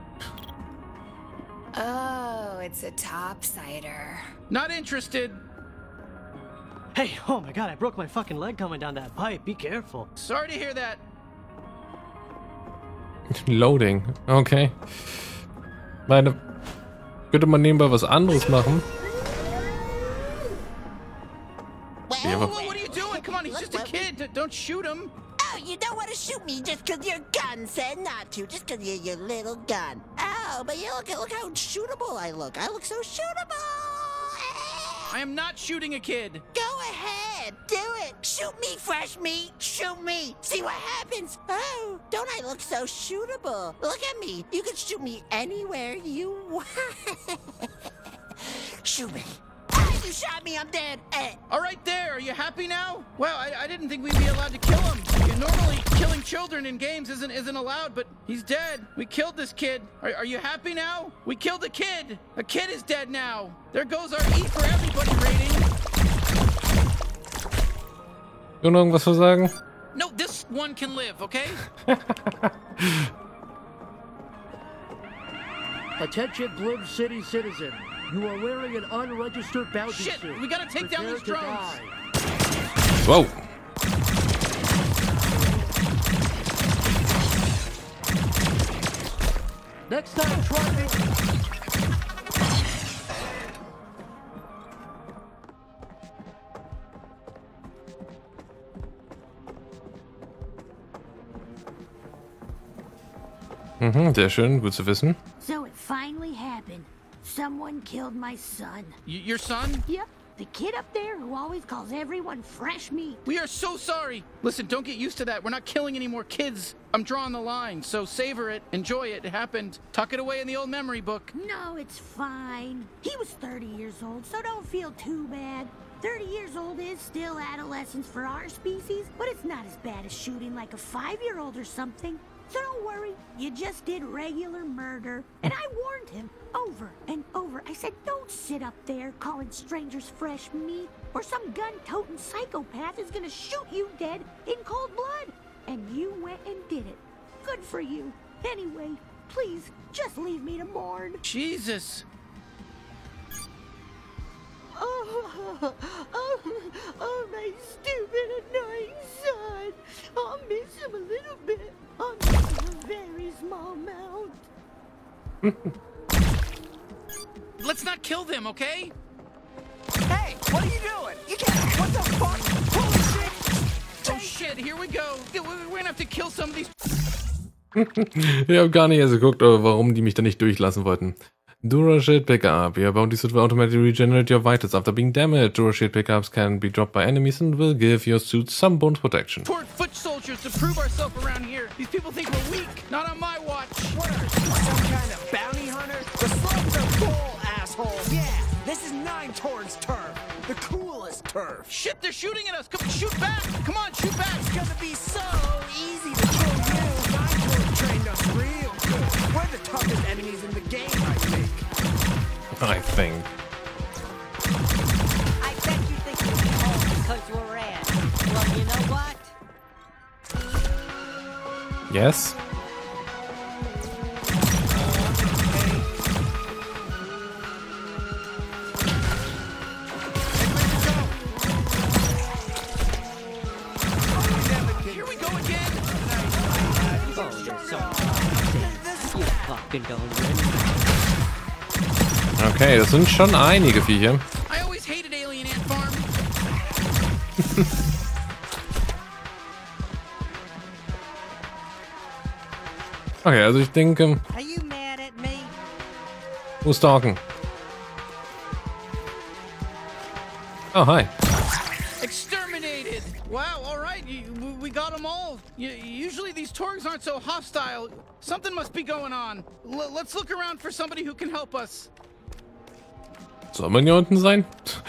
Oh, it's a topsider. Not interested. Hey, oh my god, I broke my fucking leg coming down that pipe. Be careful. Sorry to hear that. Loading, okay. Meine, könnte man nebenbei was anderes machen? Whoa, whoa, whoa, what are you doing? Come on, he's just a kid. D- Don't shoot him. Oh, you don't want to shoot me just because your gun said not to, just because you're your little gun. Oh, but you look, look how shootable I look. I look so shootable. I am not shooting a kid. Go ahead, do it. Shoot me, fresh meat. Shoot me. See what happens. Oh, don't I look so shootable? Look at me. You can shoot me anywhere you want. Shoot me. Ah, you shot me. I'm dead. Eh. All right, there. Are you happy now? Well, I, I didn't think we'd be allowed to kill him. You, normally, killing children in games isn't isn't allowed, but he's dead. We killed this kid. Are, are you happy now? We killed a kid. A kid is dead now. There goes our Eat for Everybody rating. Du noch irgendwas zu sagen? No, this one can live, okay? Attention, Bloom City citizen. You are wearing an unregistered bounty Shit, suit. we gotta take down Prepare these to drones. die. Whoa. Next time, try me. Mhm, sehr schön, gut zu wissen. So it finally happened. Someone killed my son. Y- your son? Yep, the kid up there who always calls everyone fresh meat. We are so sorry. Listen, don't get used to that. We're not killing any more kids. I'm drawing the line, so savor it, enjoy it. It happened. Tuck it away in the old memory book. No, it's fine. He was thirty years old, so don't feel too bad. thirty years old is still adolescence for our species, but it's not as bad as shooting like a five-year-old or something. So don't worry, you just did regular murder. And I warned him over and over. I said, don't sit up there calling strangers fresh meat, or some gun-toting psychopath is gonna shoot you dead in cold blood. And you went and did it. Good for you. Anyway, please, just leave me to mourn. Jesus. Oh, oh, oh, my stupid, annoying son. I'll miss him a little bit. I'll miss him a very small amount. Let's not kill them, okay? Hey, what are you doing? You can't. What the fuck? Holy shit! Oh shit, here we go. We're gonna have to kill some of these. Ich habe gar nicht erst geguckt, warum die mich da nicht durchlassen wollten. Durashield Pickup. Your bounties will automatically regenerate your vitals after being damaged. Durashield Pickups can be dropped by enemies and will give your suit some bonus protection. Toward foot soldiers to prove ourselves around here. These people think we're weak. Not on my watch. What are you, some kind of bounty hunter? The slugs are full, asshole. Yeah, this is Nine Torg's turf. The coolest turf. Shit, they're shooting at us. Come shoot back. Come on, shoot back. It's gonna be so easy to kill you. Nine Torg trained us real good. We're the toughest enemies in the game, I think. I think. I bet you think you'll be home because we're red. Well, you know what? Yes? Here we go again. Oh, you're so you fucking don't win. Okay, das sind schon einige Viecher. I always hated Alien Ant Farm. Okay, also ich denke... Are you mad at me? Who's talking? Oh, hi. Exterminated. Wow, all right. You, we got them all. You, usually these Torgs aren't so hostile. Something must be going on. L let's look around for somebody who can help us. Soll man hier unten sein?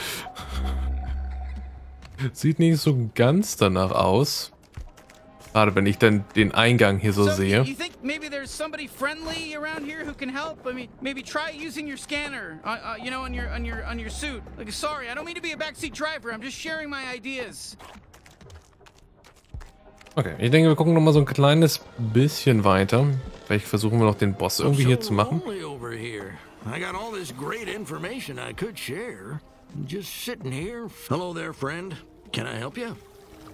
Sieht nicht so ganz danach aus. Gerade wenn ich dann den Eingang hier so, so sehe. You think maybe there's somebody friendly around here who can help? I mean, maybe try using your scanner, uh, uh, you know, on your on your on your suit. Like, sorry, I don't mean to be a backseat driver. I'm just sharing my ideas. Okay, ich denke, wir gucken noch mal so ein kleines bisschen weiter. Vielleicht versuchen wir noch den Boss irgendwie hier zu machen. I got all this great information I could share. Just sitting here. Hello there, friend. Can I help you?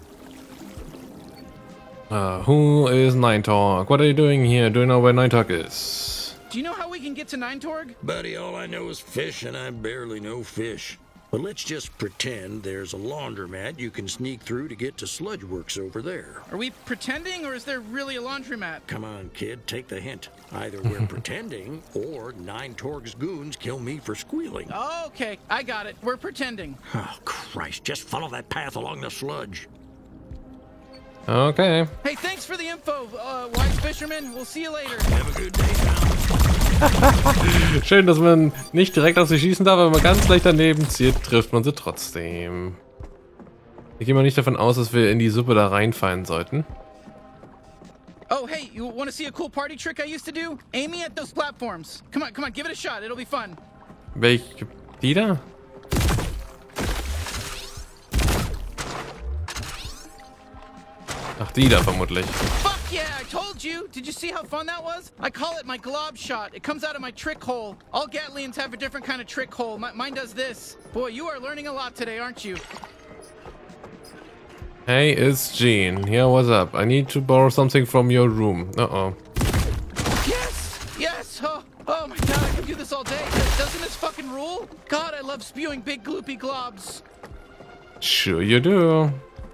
Uh, who is Nine Torg? What are you doing here? Do you know where Nine Torg is? Do you know how we can get to Nine Torg? Buddy, all I know is fish, and I barely know fish. But let's just pretend there's a laundromat you can sneak through to get to Sludgeworks over there. Are we pretending, or is there really a laundromat? Come on, kid, take the hint. Either we're pretending, or Nine Torg's goons kill me for squealing. Oh, okay, I got it. We're pretending. Oh, Christ, just follow that path along the sludge. Okay. Hey, thanks for the info, uh, wise fisherman. We'll see you later. Have a good day, pal. Schön, dass man nicht direkt auf sie schießen darf, aber wenn man ganz leicht daneben zielt, trifft man sie trotzdem. Ich gehe mal nicht davon aus, dass wir in die Suppe da reinfallen sollten. Oh, hey, you want to see a cool party trick I used to do? Aim me at those platforms. Come on, come on, give it a shot. It'll be fun. Welche? Die da? Ach, die da vermutlich. Fuck yeah, I told you. Did you see how fun that was? I call it my glob shot. It comes out of my trick hole. All Gatlians have a different kind of trick hole. M mine does this. Boy, you are learning a lot today, aren't you? Hey, it's Gene. Yeah, what's up? I need to borrow something from your room. Uh-oh. Yes! Yes! Oh, oh my god, I can do this all day. Doesn't this fucking rule? God, I love spewing big gloopy globs. Sure you do.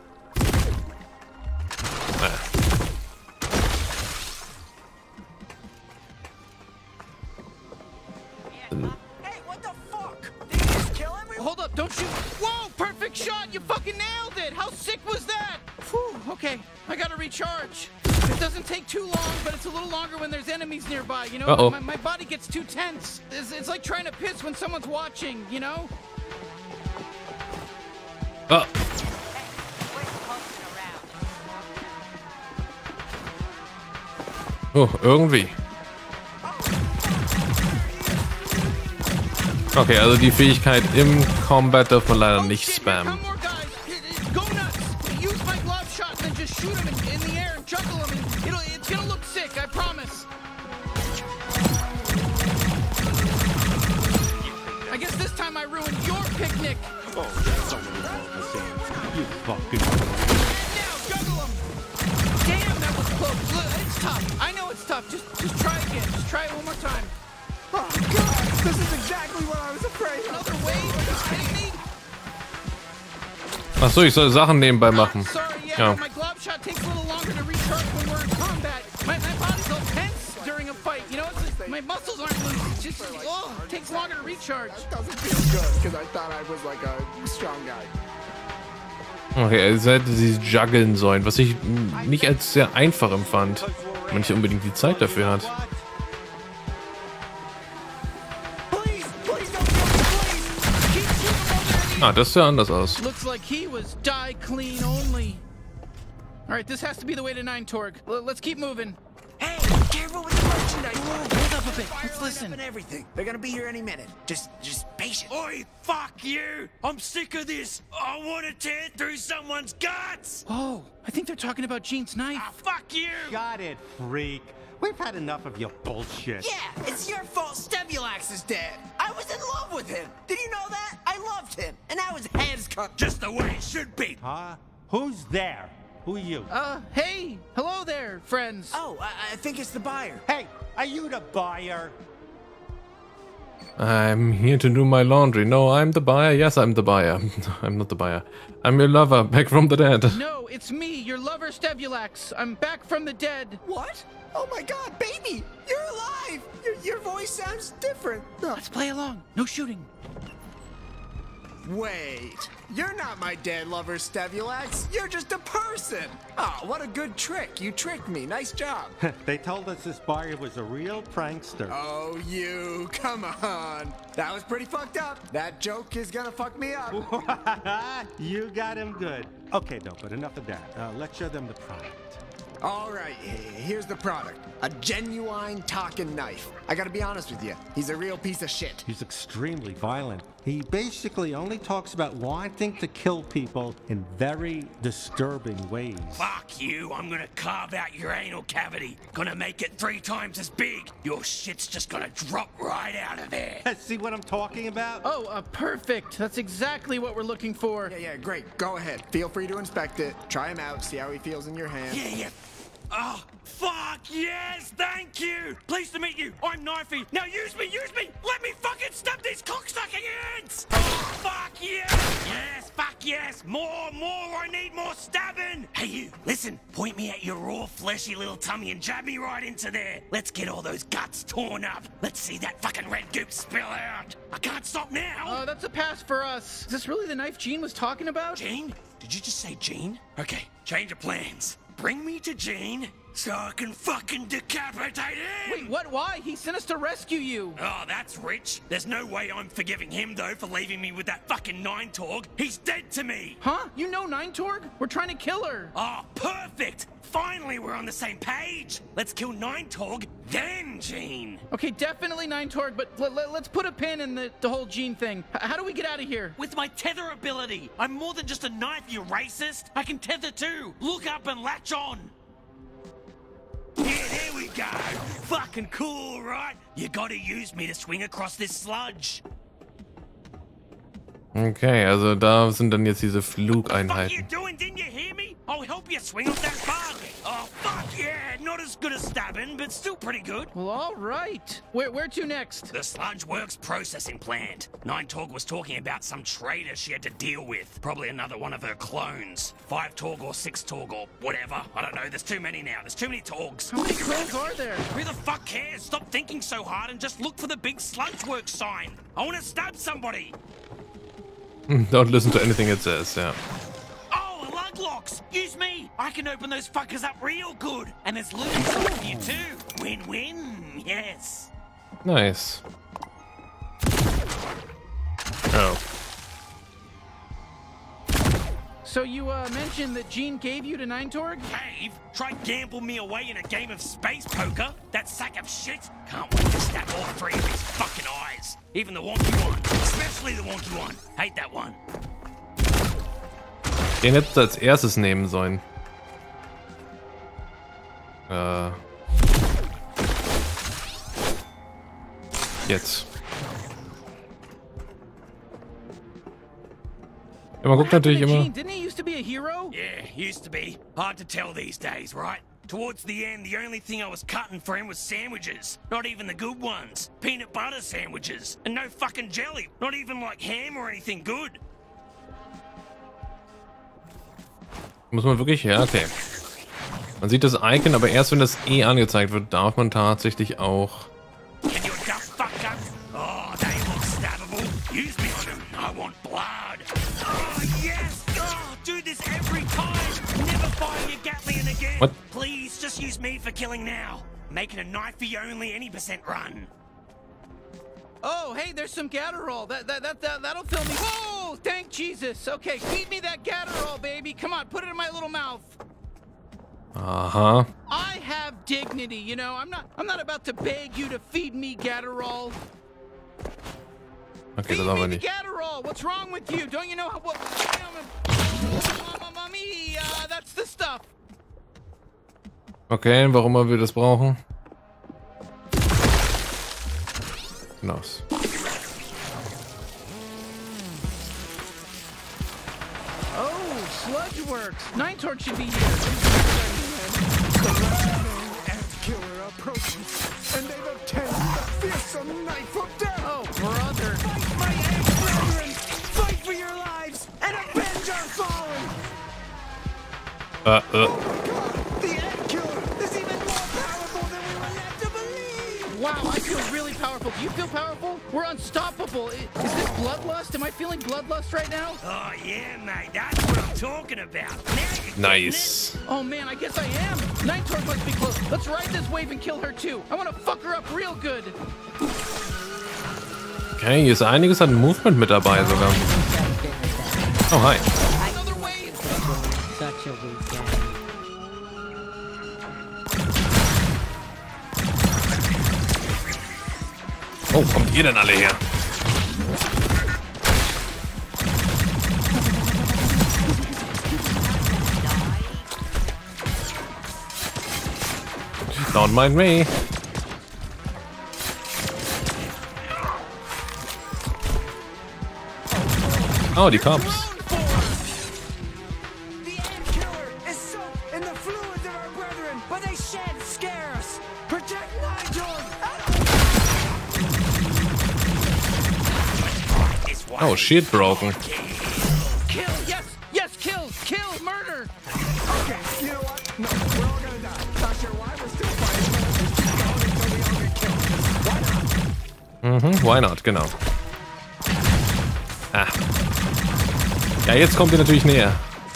Hey, what the fuck? Did you just kill him? Hold up, don't shoot. Whoa, perfect shot! You fucking nailed it! How sick was that? Whew, okay, I gotta recharge. It doesn't take too long, but it's a little longer when there's enemies nearby, you know? Uh-oh. My, my body gets too tense. It's, it's like trying to piss when someone's watching, you know? Oh. Oh, irgendwie. Okay, also die Fähigkeit im Combat darf man leider nicht spammen. Go nuts! Use my glove shot and then just shoot him in, in the air and juggle him. And it'll, it's gonna look sick, I promise. I guess this time I ruined your picnic. Oh, that's so many more of the same. You fucking. Now, juggle him! Damn, that was close. Look, it's tough. I know it's tough. Just, just try again. Just try it one more time. Oh, God! This is exactly what I was afraid of. Another wave? Are you kidding me? Ach so, ich soll Sachen nebenbei machen. Sorry, yeah, Ja. my glob shot takes a little longer to recharge when we're in combat. My, my body's all tense during a fight. You know, it's just, my muscles aren't loose. It's just, oh, it takes longer to recharge. That doesn't feel good, because I thought I was like a strong guy. Okay, also hätte sie juggeln sollen, was ich nicht als sehr einfach empfand, wenn man nicht unbedingt die Zeit dafür hat. Ah, das sah anders aus. Looks like he was die clean only. All right, this has to be the way to Nine Torg. L let's keep moving. Hey, careful with the merchandise. Hold up a bit. Let's listen. And everything. They're gonna be here any minute. Just, just patient. Oi, fuck you! I'm sick of this. I want to tear through someone's guts. Oh, I think they're talking about Jean's knife. Ah, fuck you! Got it, freak. We've had enough of your bullshit. Yeah, it's your fault Stebulax is dead. I was in love with him. Did you know that? I loved him. And now his head's cut. Just the way it should be. Huh? Who's there? Who are you? Uh, hey, hello there, friends. Oh, I, I think it's the buyer. Hey, are you the buyer? I'm here to do my laundry. No, I'm the buyer. Yes, I'm the buyer. I'm not the buyer. I'm your lover, back from the dead. No, it's me, your lover Stebulax. I'm back from the dead. What? Oh my God, baby, you're alive. Your, your voice sounds different. Let's play along. No shooting. Wait, you're not my dead lover, Stebulax. You're just a person. Oh, what a good trick. You tricked me. Nice job. They told us this buyer was a real prankster. Oh, you. Come on. That was pretty fucked up. That joke is gonna fuck me up. You got him good. Okay, no, but enough of that. Uh, let's show them the product. All right, here's the product. A genuine talking knife. I gotta be honest with you, he's a real piece of shit. He's extremely violent. He basically only talks about wanting to kill people in very disturbing ways. Fuck you, I'm gonna carve out your anal cavity. Gonna make it three times as big. Your shit's just gonna drop right out of there. See what I'm talking about? Oh, uh, perfect. That's exactly what we're looking for. Yeah, yeah, great. Go ahead. Feel free to inspect it. Try him out. See how he feels in your hand. Yeah, yeah. Oh, fuck yes, thank you. Pleased to meet you. I'm Knifey. Now use me, use me. Let me fucking stab these cocksucking ants. Oh, fuck yes. Yes, fuck yes. More, more. I need more stabbing. Hey, you, listen. Point me at your raw, fleshy little tummy and jab me right into there. Let's get all those guts torn up. Let's see that fucking red goop spill out. I can't stop now. Oh, that's a pass for us. Is this really the knife Jean was talking about? Jean? Did you just say Jean? Okay, change of plans. Bring me to Jean so I can fucking decapitate him! Wait, what? Why? He sent us to rescue you! Oh, that's rich. There's no way I'm forgiving him, though, for leaving me with that fucking Nine Torg. He's dead to me! Huh? You know Nine Torg? We're trying to kill her! Oh, perfect! Finally, we're on the same page! Let's kill Nine Torg, then Jean! Okay, definitely Nine Torg, but l l let's put a pin in the, the whole Jean thing. H how do we get out of here? With my tether ability! I'm more than just a knife, you racist! I can tether too! Look up and latch on! Yeah, there we go! Fucking cool, right? You gotta use me to swing across this sludge. Okay, also da sind dann jetzt diese What the fuck Flugeinheiten. you doing? Didn't you hear me? I'll help you swing off that bug. Oh, fuck yeah! Not as good as stabbing, but still pretty good. Well, all right. Where, where to next? The Sludge Works processing plant. Nine Torg was talking about some traitor she had to deal with. Probably another one of her clones. Five Torg or six Torg or whatever. I don't know. There's too many now. There's too many Torgs. How many clones are there? Who the fuck cares? Stop thinking so hard and just look for the big Sludge Works sign. I want to stab somebody. Don't listen to anything it says, yeah. Oh, lug locks! Use me! I can open those fuckers up real good! And there's loot inside for you too! Win-win! Yes! Nice. Oh. So you uh, mentioned that Jean gave you to Nine Torg? Cave? Try gamble me away in a game of space poker? That sack of shit? Can't wait to stab all three of his fucking eyes. Even the wonky one. Especially the wonky one. Hate that one. Den hättest du als erstes nehmen sollen. Äh. Jetzt. Ja, man guckt natürlich immer. Didn't he used to be a hero? Yeah, used to be. Hard to tell these days, right? Towards the end, the only thing I was cutting for him was sandwiches. Not even the good ones. Peanut butter sandwiches. And no fucking jelly. Not even like ham or anything good. Muss man wirklich, ja, okay. Man sieht das Icon, aber erst wenn das E angezeigt wird, darf man tatsächlich auch. Can you duck fuck up? Oh, they look stabbable. Use me on them. I want blood. Oh, yes! Oh, do this every time. Never fire your Gatling again. What? Please, just use me for killing now. Making a knifey only any percent run. Oh, hey, there's some Gatterall. That, that, that, that, that'll fill me. Whoa, thank Jesus. Okay, feed me that Gatterall, baby. Come on, put it in my little mouth. Uh-huh. I have dignity, you know. I'm not, I'm not about to beg you to feed me Gatterall. Okay, feed das aber me nicht. the Gatterall. What's wrong with you? Don't you know how? What? Mamma mia, that's the stuff. Okay, warum wir das brauchen? Nice. Oh, Sludge Works. Nine Torch should be here. The Ant Killer approaches, and they've obtained the fearsome knife of death. Oh, brother. Fight, my ant brethren! Fight for your lives and avenge our fallen! Uh, uh. Oh my God! The Ant Killer is even more powerful than we were led to believe! Wow, I feel really powerful. Do you feel powerful? We're unstoppable. I- Is this bloodlust? Am I feeling bloodlust right now? Oh, yeah, mate. That's what I'm talking about. Now you're Nice. Oh man, I guess I am. Nine Torch must be close. Let's ride this wave and kill her too. I want to fuck her up real good. Okay, hier ist einiges an Movement mit dabei sogar. Oh, hi. Another wave. Such a weak guy. Oh, kommt ihr denn alle her? Don't mind me. Oh, die Cops. The Ant Killer is soaked in the fluids of our brethren, but they shan't scare us. Protect Nigel. Oh, shield broken. Kill, yes, yes, kill, kill, murder. Okay, you know what? No, we're all gonna die. Not sure why we're still fighting. Why not? Mhm, why not, genau. Ah. Ja, jetzt kommt ihr natürlich näher.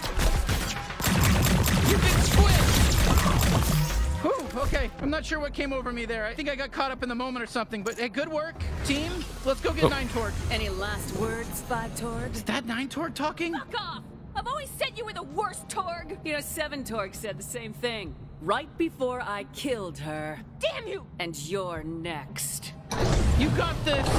Whew, okay, I'm not sure what came over me there. I think I got caught up in the moment or something, but hey, good work, team. Let's go get Oh. Nine Torg. Any last words, Five Torg? Is that Nine Torg talking? Fuck off! I've always said you were the worst Torg! You know, Seven Torg said the same thing. Right before I killed her. Damn you! And you're next. You got this!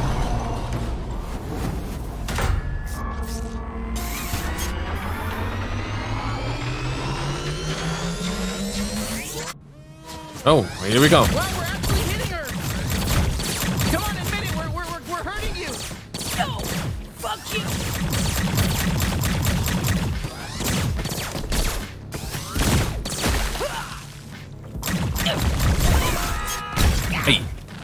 Oh, here we go. Wow, we're actually hitting her! Come on, admit it, we're, we're, we're, we're hurting you! No! Fuck you! Hey.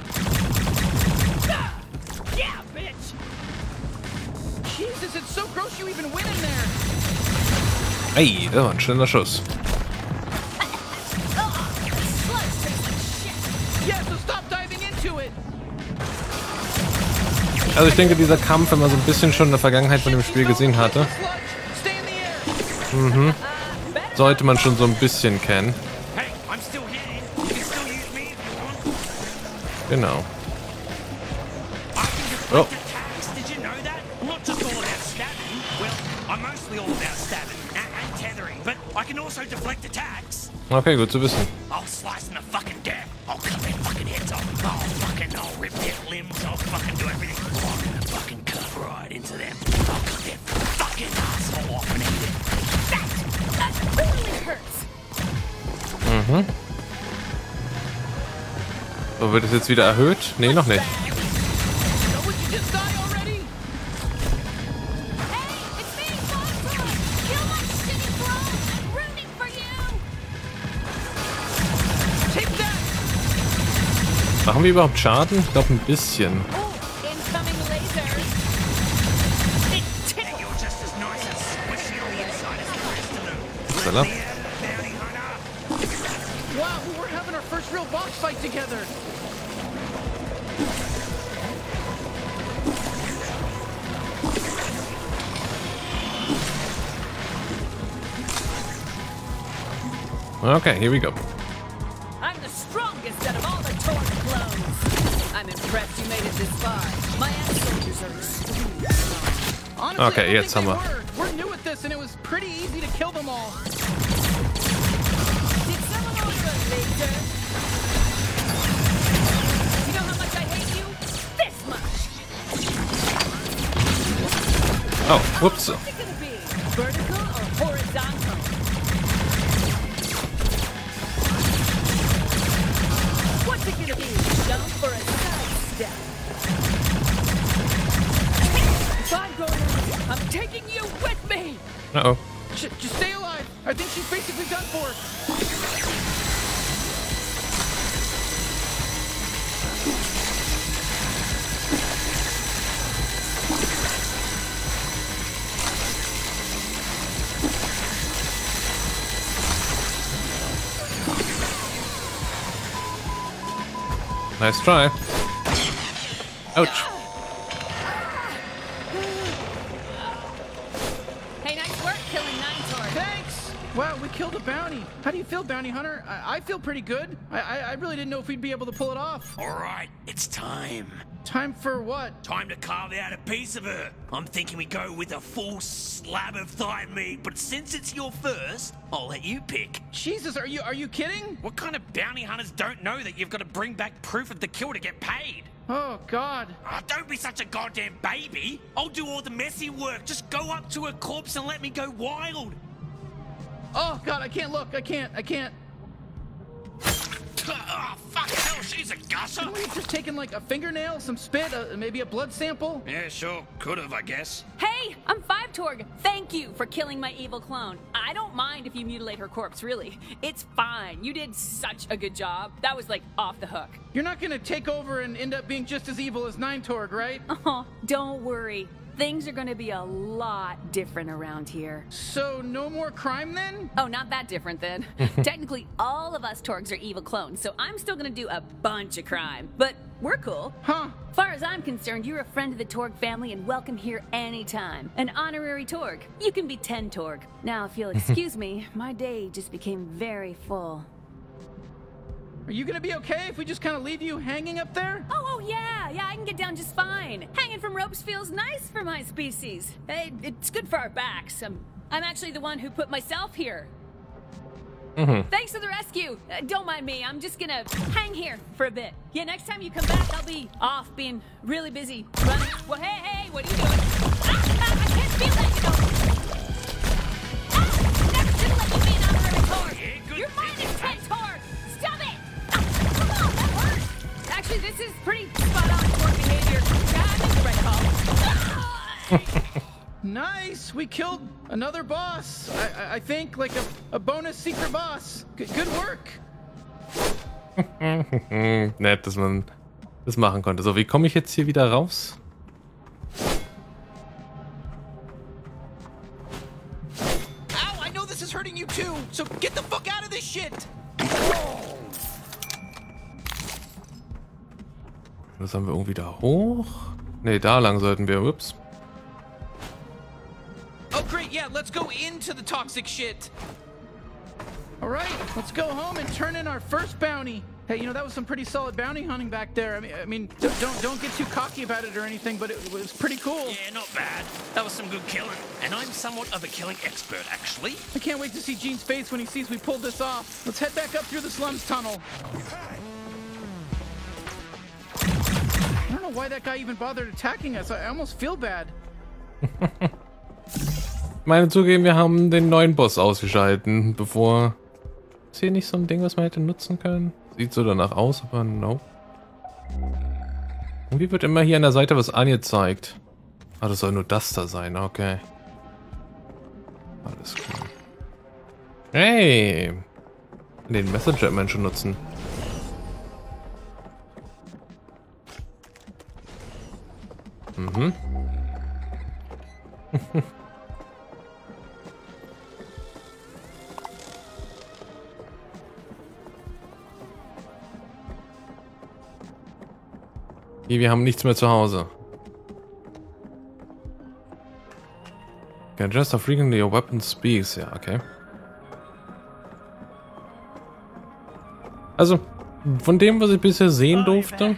Yeah, bitch! Jesus, it's so gross you even went in there! Hey, das war ein schneller Schuss. Yeah, so stop diving into it! Also ich denke, dieser Kampf, wenn man so ein bisschen schon in der Vergangenheit von dem Spiel gesehen hatte, mhm, sollte man schon so ein bisschen kennen. Hey, I'm still here. You can still use me if you want. Genau. Oh. Oh. Did you know that? I'm not just all about stabbing. Well, I'm mostly all about stabbing and, and tethering, but I can also deflect attacks. Okay, gut zu wissen. I'll slice them to fucking death. I'll cut their fucking heads off. I'll fucking, I'll rip their limbs. I'll fucking do everything. I'm gonna fucking cut right into them. I'll cut their fucking asshole off and eat it. That, that really hurts! Mhm. So, wird es jetzt wieder erhöht? Nee, noch nicht. Would you just die already? Hey, it's me! Machen wir überhaupt Schaden? Ich glaube ein bisschen. Incoming laser. Upsala. Wow, we're having our first real boss fight together. Okay, here we go. I'm the strongest out of all the Torg clones. I'm impressed you made it this far. My ass soldiers are extremely strong. Honestly, Okay, I don't jetzt think haben they wir. were. We're new at this, and it was pretty easy to kill them all. Did someone order a laser? You know how much I hate you? This much. Oh, whoops. What's it gonna be? Vertical or horizontal? What's it gonna be? Jump or a side step? If I'm going over, I'm taking you with me. Uh-oh. Sh just stay alive. I think she's basically done for. Nice try. Ouch. Hey, nice work killing Nine Torg. Thanks. Wow, we killed a bounty. How do you feel, bounty hunter? I, I feel pretty good. I, I I really didn't know if we'd be able to pull it off. All right, it's time. Time for what? Time to carve out a piece of her. I'm thinking we go with a full slab of thigh meat, but since it's your first, I'll let you pick. Jesus, are you are you kidding? What kind of bounty hunters don't know that you've got to bring back proof of the kill to get paid? Oh, God. Oh, don't be such a goddamn baby. I'll do all the messy work. Just go up to a corpse and let me go wild. Oh, God, I can't look. I can't. I can't. Oh, fuck hell, she's a gusser. Couldn't we have just taken, like, a fingernail, some spit, uh, maybe a blood sample? Yeah, sure. Could have, I guess. Hey, I'm Five Torg. Thank you for killing my evil clone. I don't mind if you mutilate her corpse, really. It's fine. You did such a good job. That was, like, off the hook. You're not gonna take over and end up being just as evil as Nine Torg, right? Oh, don't worry. Things are gonna be a lot different around here. So, no more crime then? Oh, not that different then. Technically, all of us Torgs are evil clones, so I'm still gonna do a bunch of crime. But we're cool. Huh? Far as I'm concerned, you're a friend of the Torg family and welcome here anytime. An honorary Torg. You can be ten Torg. Now, if you'll excuse me, my day just became very full. Are you gonna be okay if we just kind of leave you hanging up there? Oh, oh, yeah, yeah, I can get down just fine. Hanging from ropes feels nice for my species. Hey, it's good for our backs. I'm, I'm actually the one who put myself here. Mm-hmm. Thanks for the rescue. Uh, don't mind me. I'm just gonna hang here for a bit. Yeah, next time you come back, I'll be off being really busy running. Well, hey, hey, what are you doing? Ah, ah, I can't feel that, you know. Ah, never should have let you be an honorary Torg. Yeah, You're minus ten Torg. Stop it. Ah, come on, that hurts. Actually, this is pretty spot on Torg behavior. Yeah, I make the right call. Ah. Nice! We killed another boss. I, I, I think, like a, a bonus secret boss. G good work. Nett, dass man das machen konnte. So, wie komme ich jetzt hier wieder raus? Ow! I know this is hurting you too. So get the fuck out of this shit. Das haben wir irgendwie da hoch? Ne, da lang sollten wir. Ups. Oh, great, yeah, let's go into the toxic shit. All right, let's go home and turn in our first bounty. Hey, you know, that was some pretty solid bounty hunting back there. I mean, I mean, don't don't get too cocky about it or anything, but it was pretty cool. Yeah, not bad. That was some good killing. And I'm somewhat of a killing expert, actually. I can't wait to see Gene's face when he sees we pulled this off. Let's head back up through the slums tunnel. I don't know why that guy even bothered attacking us. I almost feel bad. Ich meine zugeben, wir haben den neuen Boss ausgeschalten, bevor... Ist hier nicht so ein Ding, was man hätte nutzen können? Sieht so danach aus, aber no. Irgendwie wird immer hier an der Seite was angezeigt. Ah, das soll nur das da sein, okay. Alles klar. Hey! Den Messenger-Menschen nutzen. Mhm. Okay, wir haben nichts mehr zu Hause. Can just how frequently your weapon speaks. Ja, okay. Also, von dem, was ich bisher sehen durfte,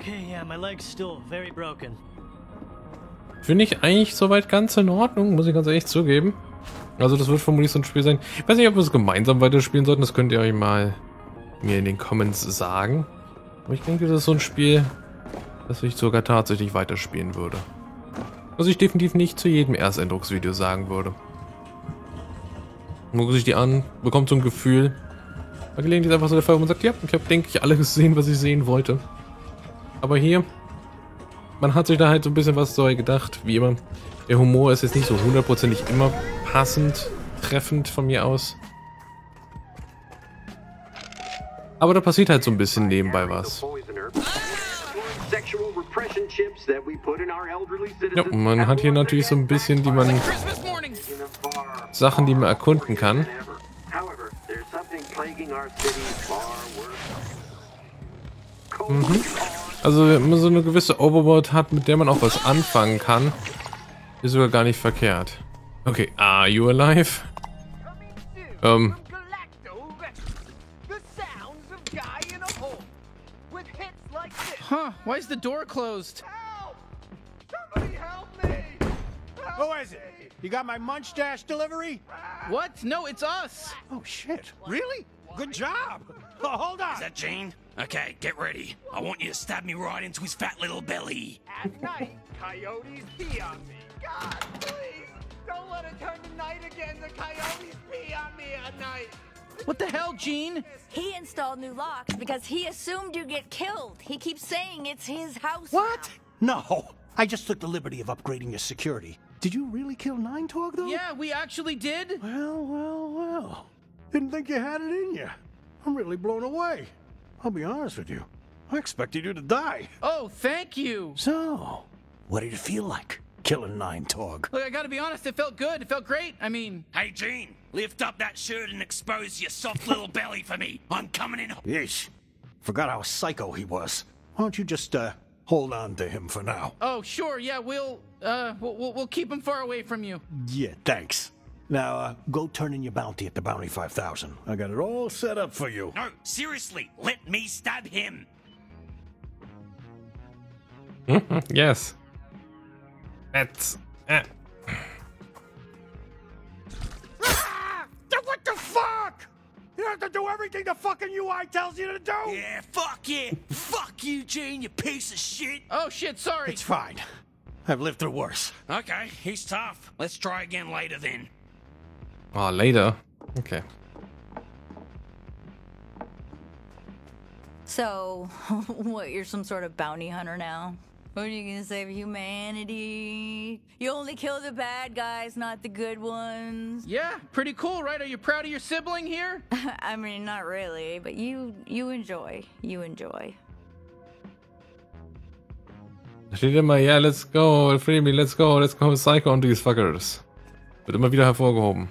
finde ich eigentlich soweit ganz in Ordnung, muss ich ganz ehrlich zugeben. Also das wird vermutlich so ein Spiel sein. Ich weiß nicht, ob wir es gemeinsam weiterspielen sollten, das könnt ihr euch mal mir in den Comments sagen. Aber ich denke, das ist so ein Spiel, das ich sogar tatsächlich weiterspielen würde. Was ich definitiv nicht zu jedem Ersteindrucksvideo sagen würde. Man guckt sich die an, bekommt so ein Gefühl. Bei Gelegenheit ist einfach so der Fall, wo man sagt, ja, ich habe, denke ich, alles gesehen, was ich sehen wollte. Aber hier, man hat sich da halt so ein bisschen was dabei gedacht, wie immer. Der Humor ist jetzt nicht so hundertprozentig immer passend, treffend von mir aus. Aber da passiert halt so ein bisschen nebenbei was. Ja, man hat hier natürlich so ein bisschen, die man Sachen, die man erkunden kann. Mhm. Also wenn man so eine gewisse Overworld hat, mit der man auch was anfangen kann, ist sogar gar nicht verkehrt. Okay, are you alive? Ähm. Huh, why is the door closed? Who is it? You got my Munch Dash delivery? What? No, it's us. Oh, shit. Really? Good job. Oh, hold on. Is that Gene? Okay, get ready. I want you to stab me right into his fat little belly. At night, coyotes pee on me. God, please, don't let it turn to night again. The coyotes pee on me at night. What the hell, Gene? He installed new locks because he assumed you get killed. He keeps saying it's his house. What? No. I just took the liberty of upgrading your security. Did you really kill Nine Talk, though? Yeah, we actually did. Well, well, well. Didn't think you had it in you. I'm really blown away. I'll be honest with you. I expected you to die. Oh, thank you. So, what did it feel like, killing Nine Talk? Look, I gotta be honest, it felt good. It felt great. I mean... Hey, Gene, lift up that shirt and expose your soft little belly for me. I'm coming in. Yeesh. Forgot how psycho he was. Why don't you just, uh, hold on to him for now? Oh, sure, yeah, we'll, uh, we'll, we'll keep him far away from you. Yeah, thanks. Now, uh, go turn in your bounty at the Bounty five thousand. I got it all set up for you. No, seriously, let me stab him. Yes. That's... Uh. Ah! What the fuck? You have to do everything the fucking U I tells you to do? Yeah, fuck yeah. Fuck you, Gene, you piece of shit. Oh, shit, sorry. It's fine. I've lived through worse. Okay, he's tough. Let's try again later then. Oh, later. Okay. So, what, you're some sort of bounty hunter now? What are you gonna save humanity? You only kill the bad guys, not the good ones. Yeah, pretty cool, right? Are you proud of your sibling here? I mean, not really, but you you enjoy. You enjoy. Steht immer, ja, let's go, free me, let's go, let's go, psycho on these fuckers. Wird immer wieder hervorgehoben.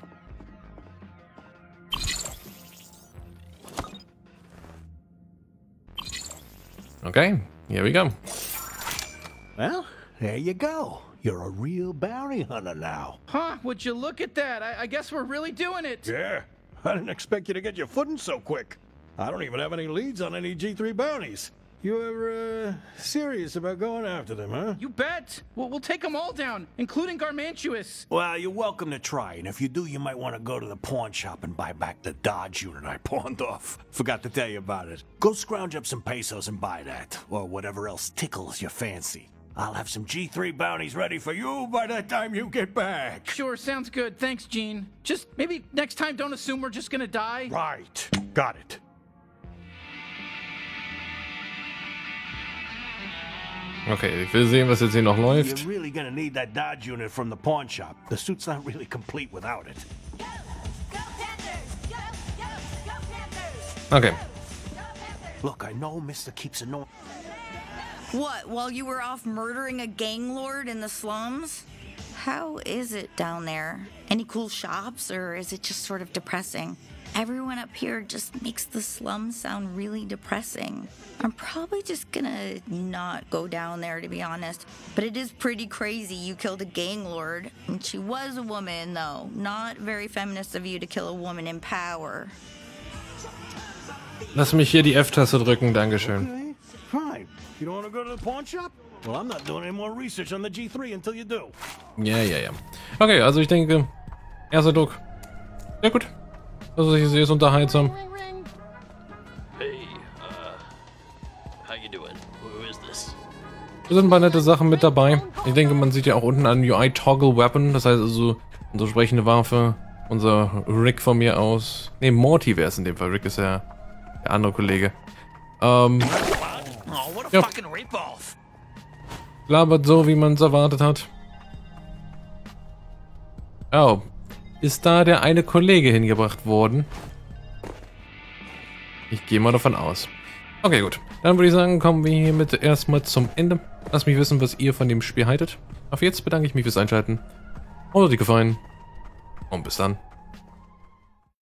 Okay, here we go. Well, there you go. You're a real bounty hunter now. Huh, would you look at that? I, I guess we're really doing it. Yeah, I didn't expect you to get your footing so quick. I don't even have any leads on any G three bounties. You ever, uh, serious about going after them, huh? You bet. We'll, we'll take them all down, including Garmantuous. Well, you're welcome to try, and if you do, you might want to go to the pawn shop and buy back the Dodge unit I pawned off. Forgot to tell you about it. Go scrounge up some pesos and buy that, or whatever else tickles your fancy. I'll have some G three bounties ready for you by the time you get back. Sure, sounds good. Thanks, Gene. Just maybe next time don't assume we're just gonna die. Right. Got it. Okay, ich will sehen, was jetzt hier noch läuft. You're really gonna need that Dodge unit from the pawn shop. The suit's not really complete without it. Okay. Look, I know Mister keeps annoying. What, while you were off murdering a gang lord in the slums? How is it down there? Any cool shops, or is it just sort of depressing? Everyone up here just makes the slums sound really depressing. I'm probably just gonna not go down there, to be honest. But it is pretty crazy you killed a gang lord. And she was a woman, though. Not very feminist of you to kill a woman in power. Lass mich hier die F-Taste drücken, dankeschön. Okay, fine. You don't want to go to the pawn shop? Well, I'm not doing any more research on the G three until you do. Ja, ja, ja. Okay, also ich denke, erster Druck. Sehr gut. Das ist sehr unterhaltsam. Hey, uh, how you doing? Who is this? Da sind ein paar nette Sachen mit dabei. Ich denke, man sieht ja auch unten einen U I-Toggle Weapon. Das heißt also, unsere sprechende Waffe, unser Rick von mir aus. Ne, Morty wäre es in dem Fall. Rick ist ja der andere Kollege. Ähm, ja. Labert so, wie man es erwartet hat. Oh. Ist da der eine Kollege hingebracht worden? Ich gehe mal davon aus. Okay, gut. Dann würde ich sagen, kommen wir hiermit erstmal zum Ende. Lasst mich wissen, was ihr von dem Spiel haltet. Auf jetzt bedanke ich mich fürs Einschalten. Oder die gefallen. Und bis dann.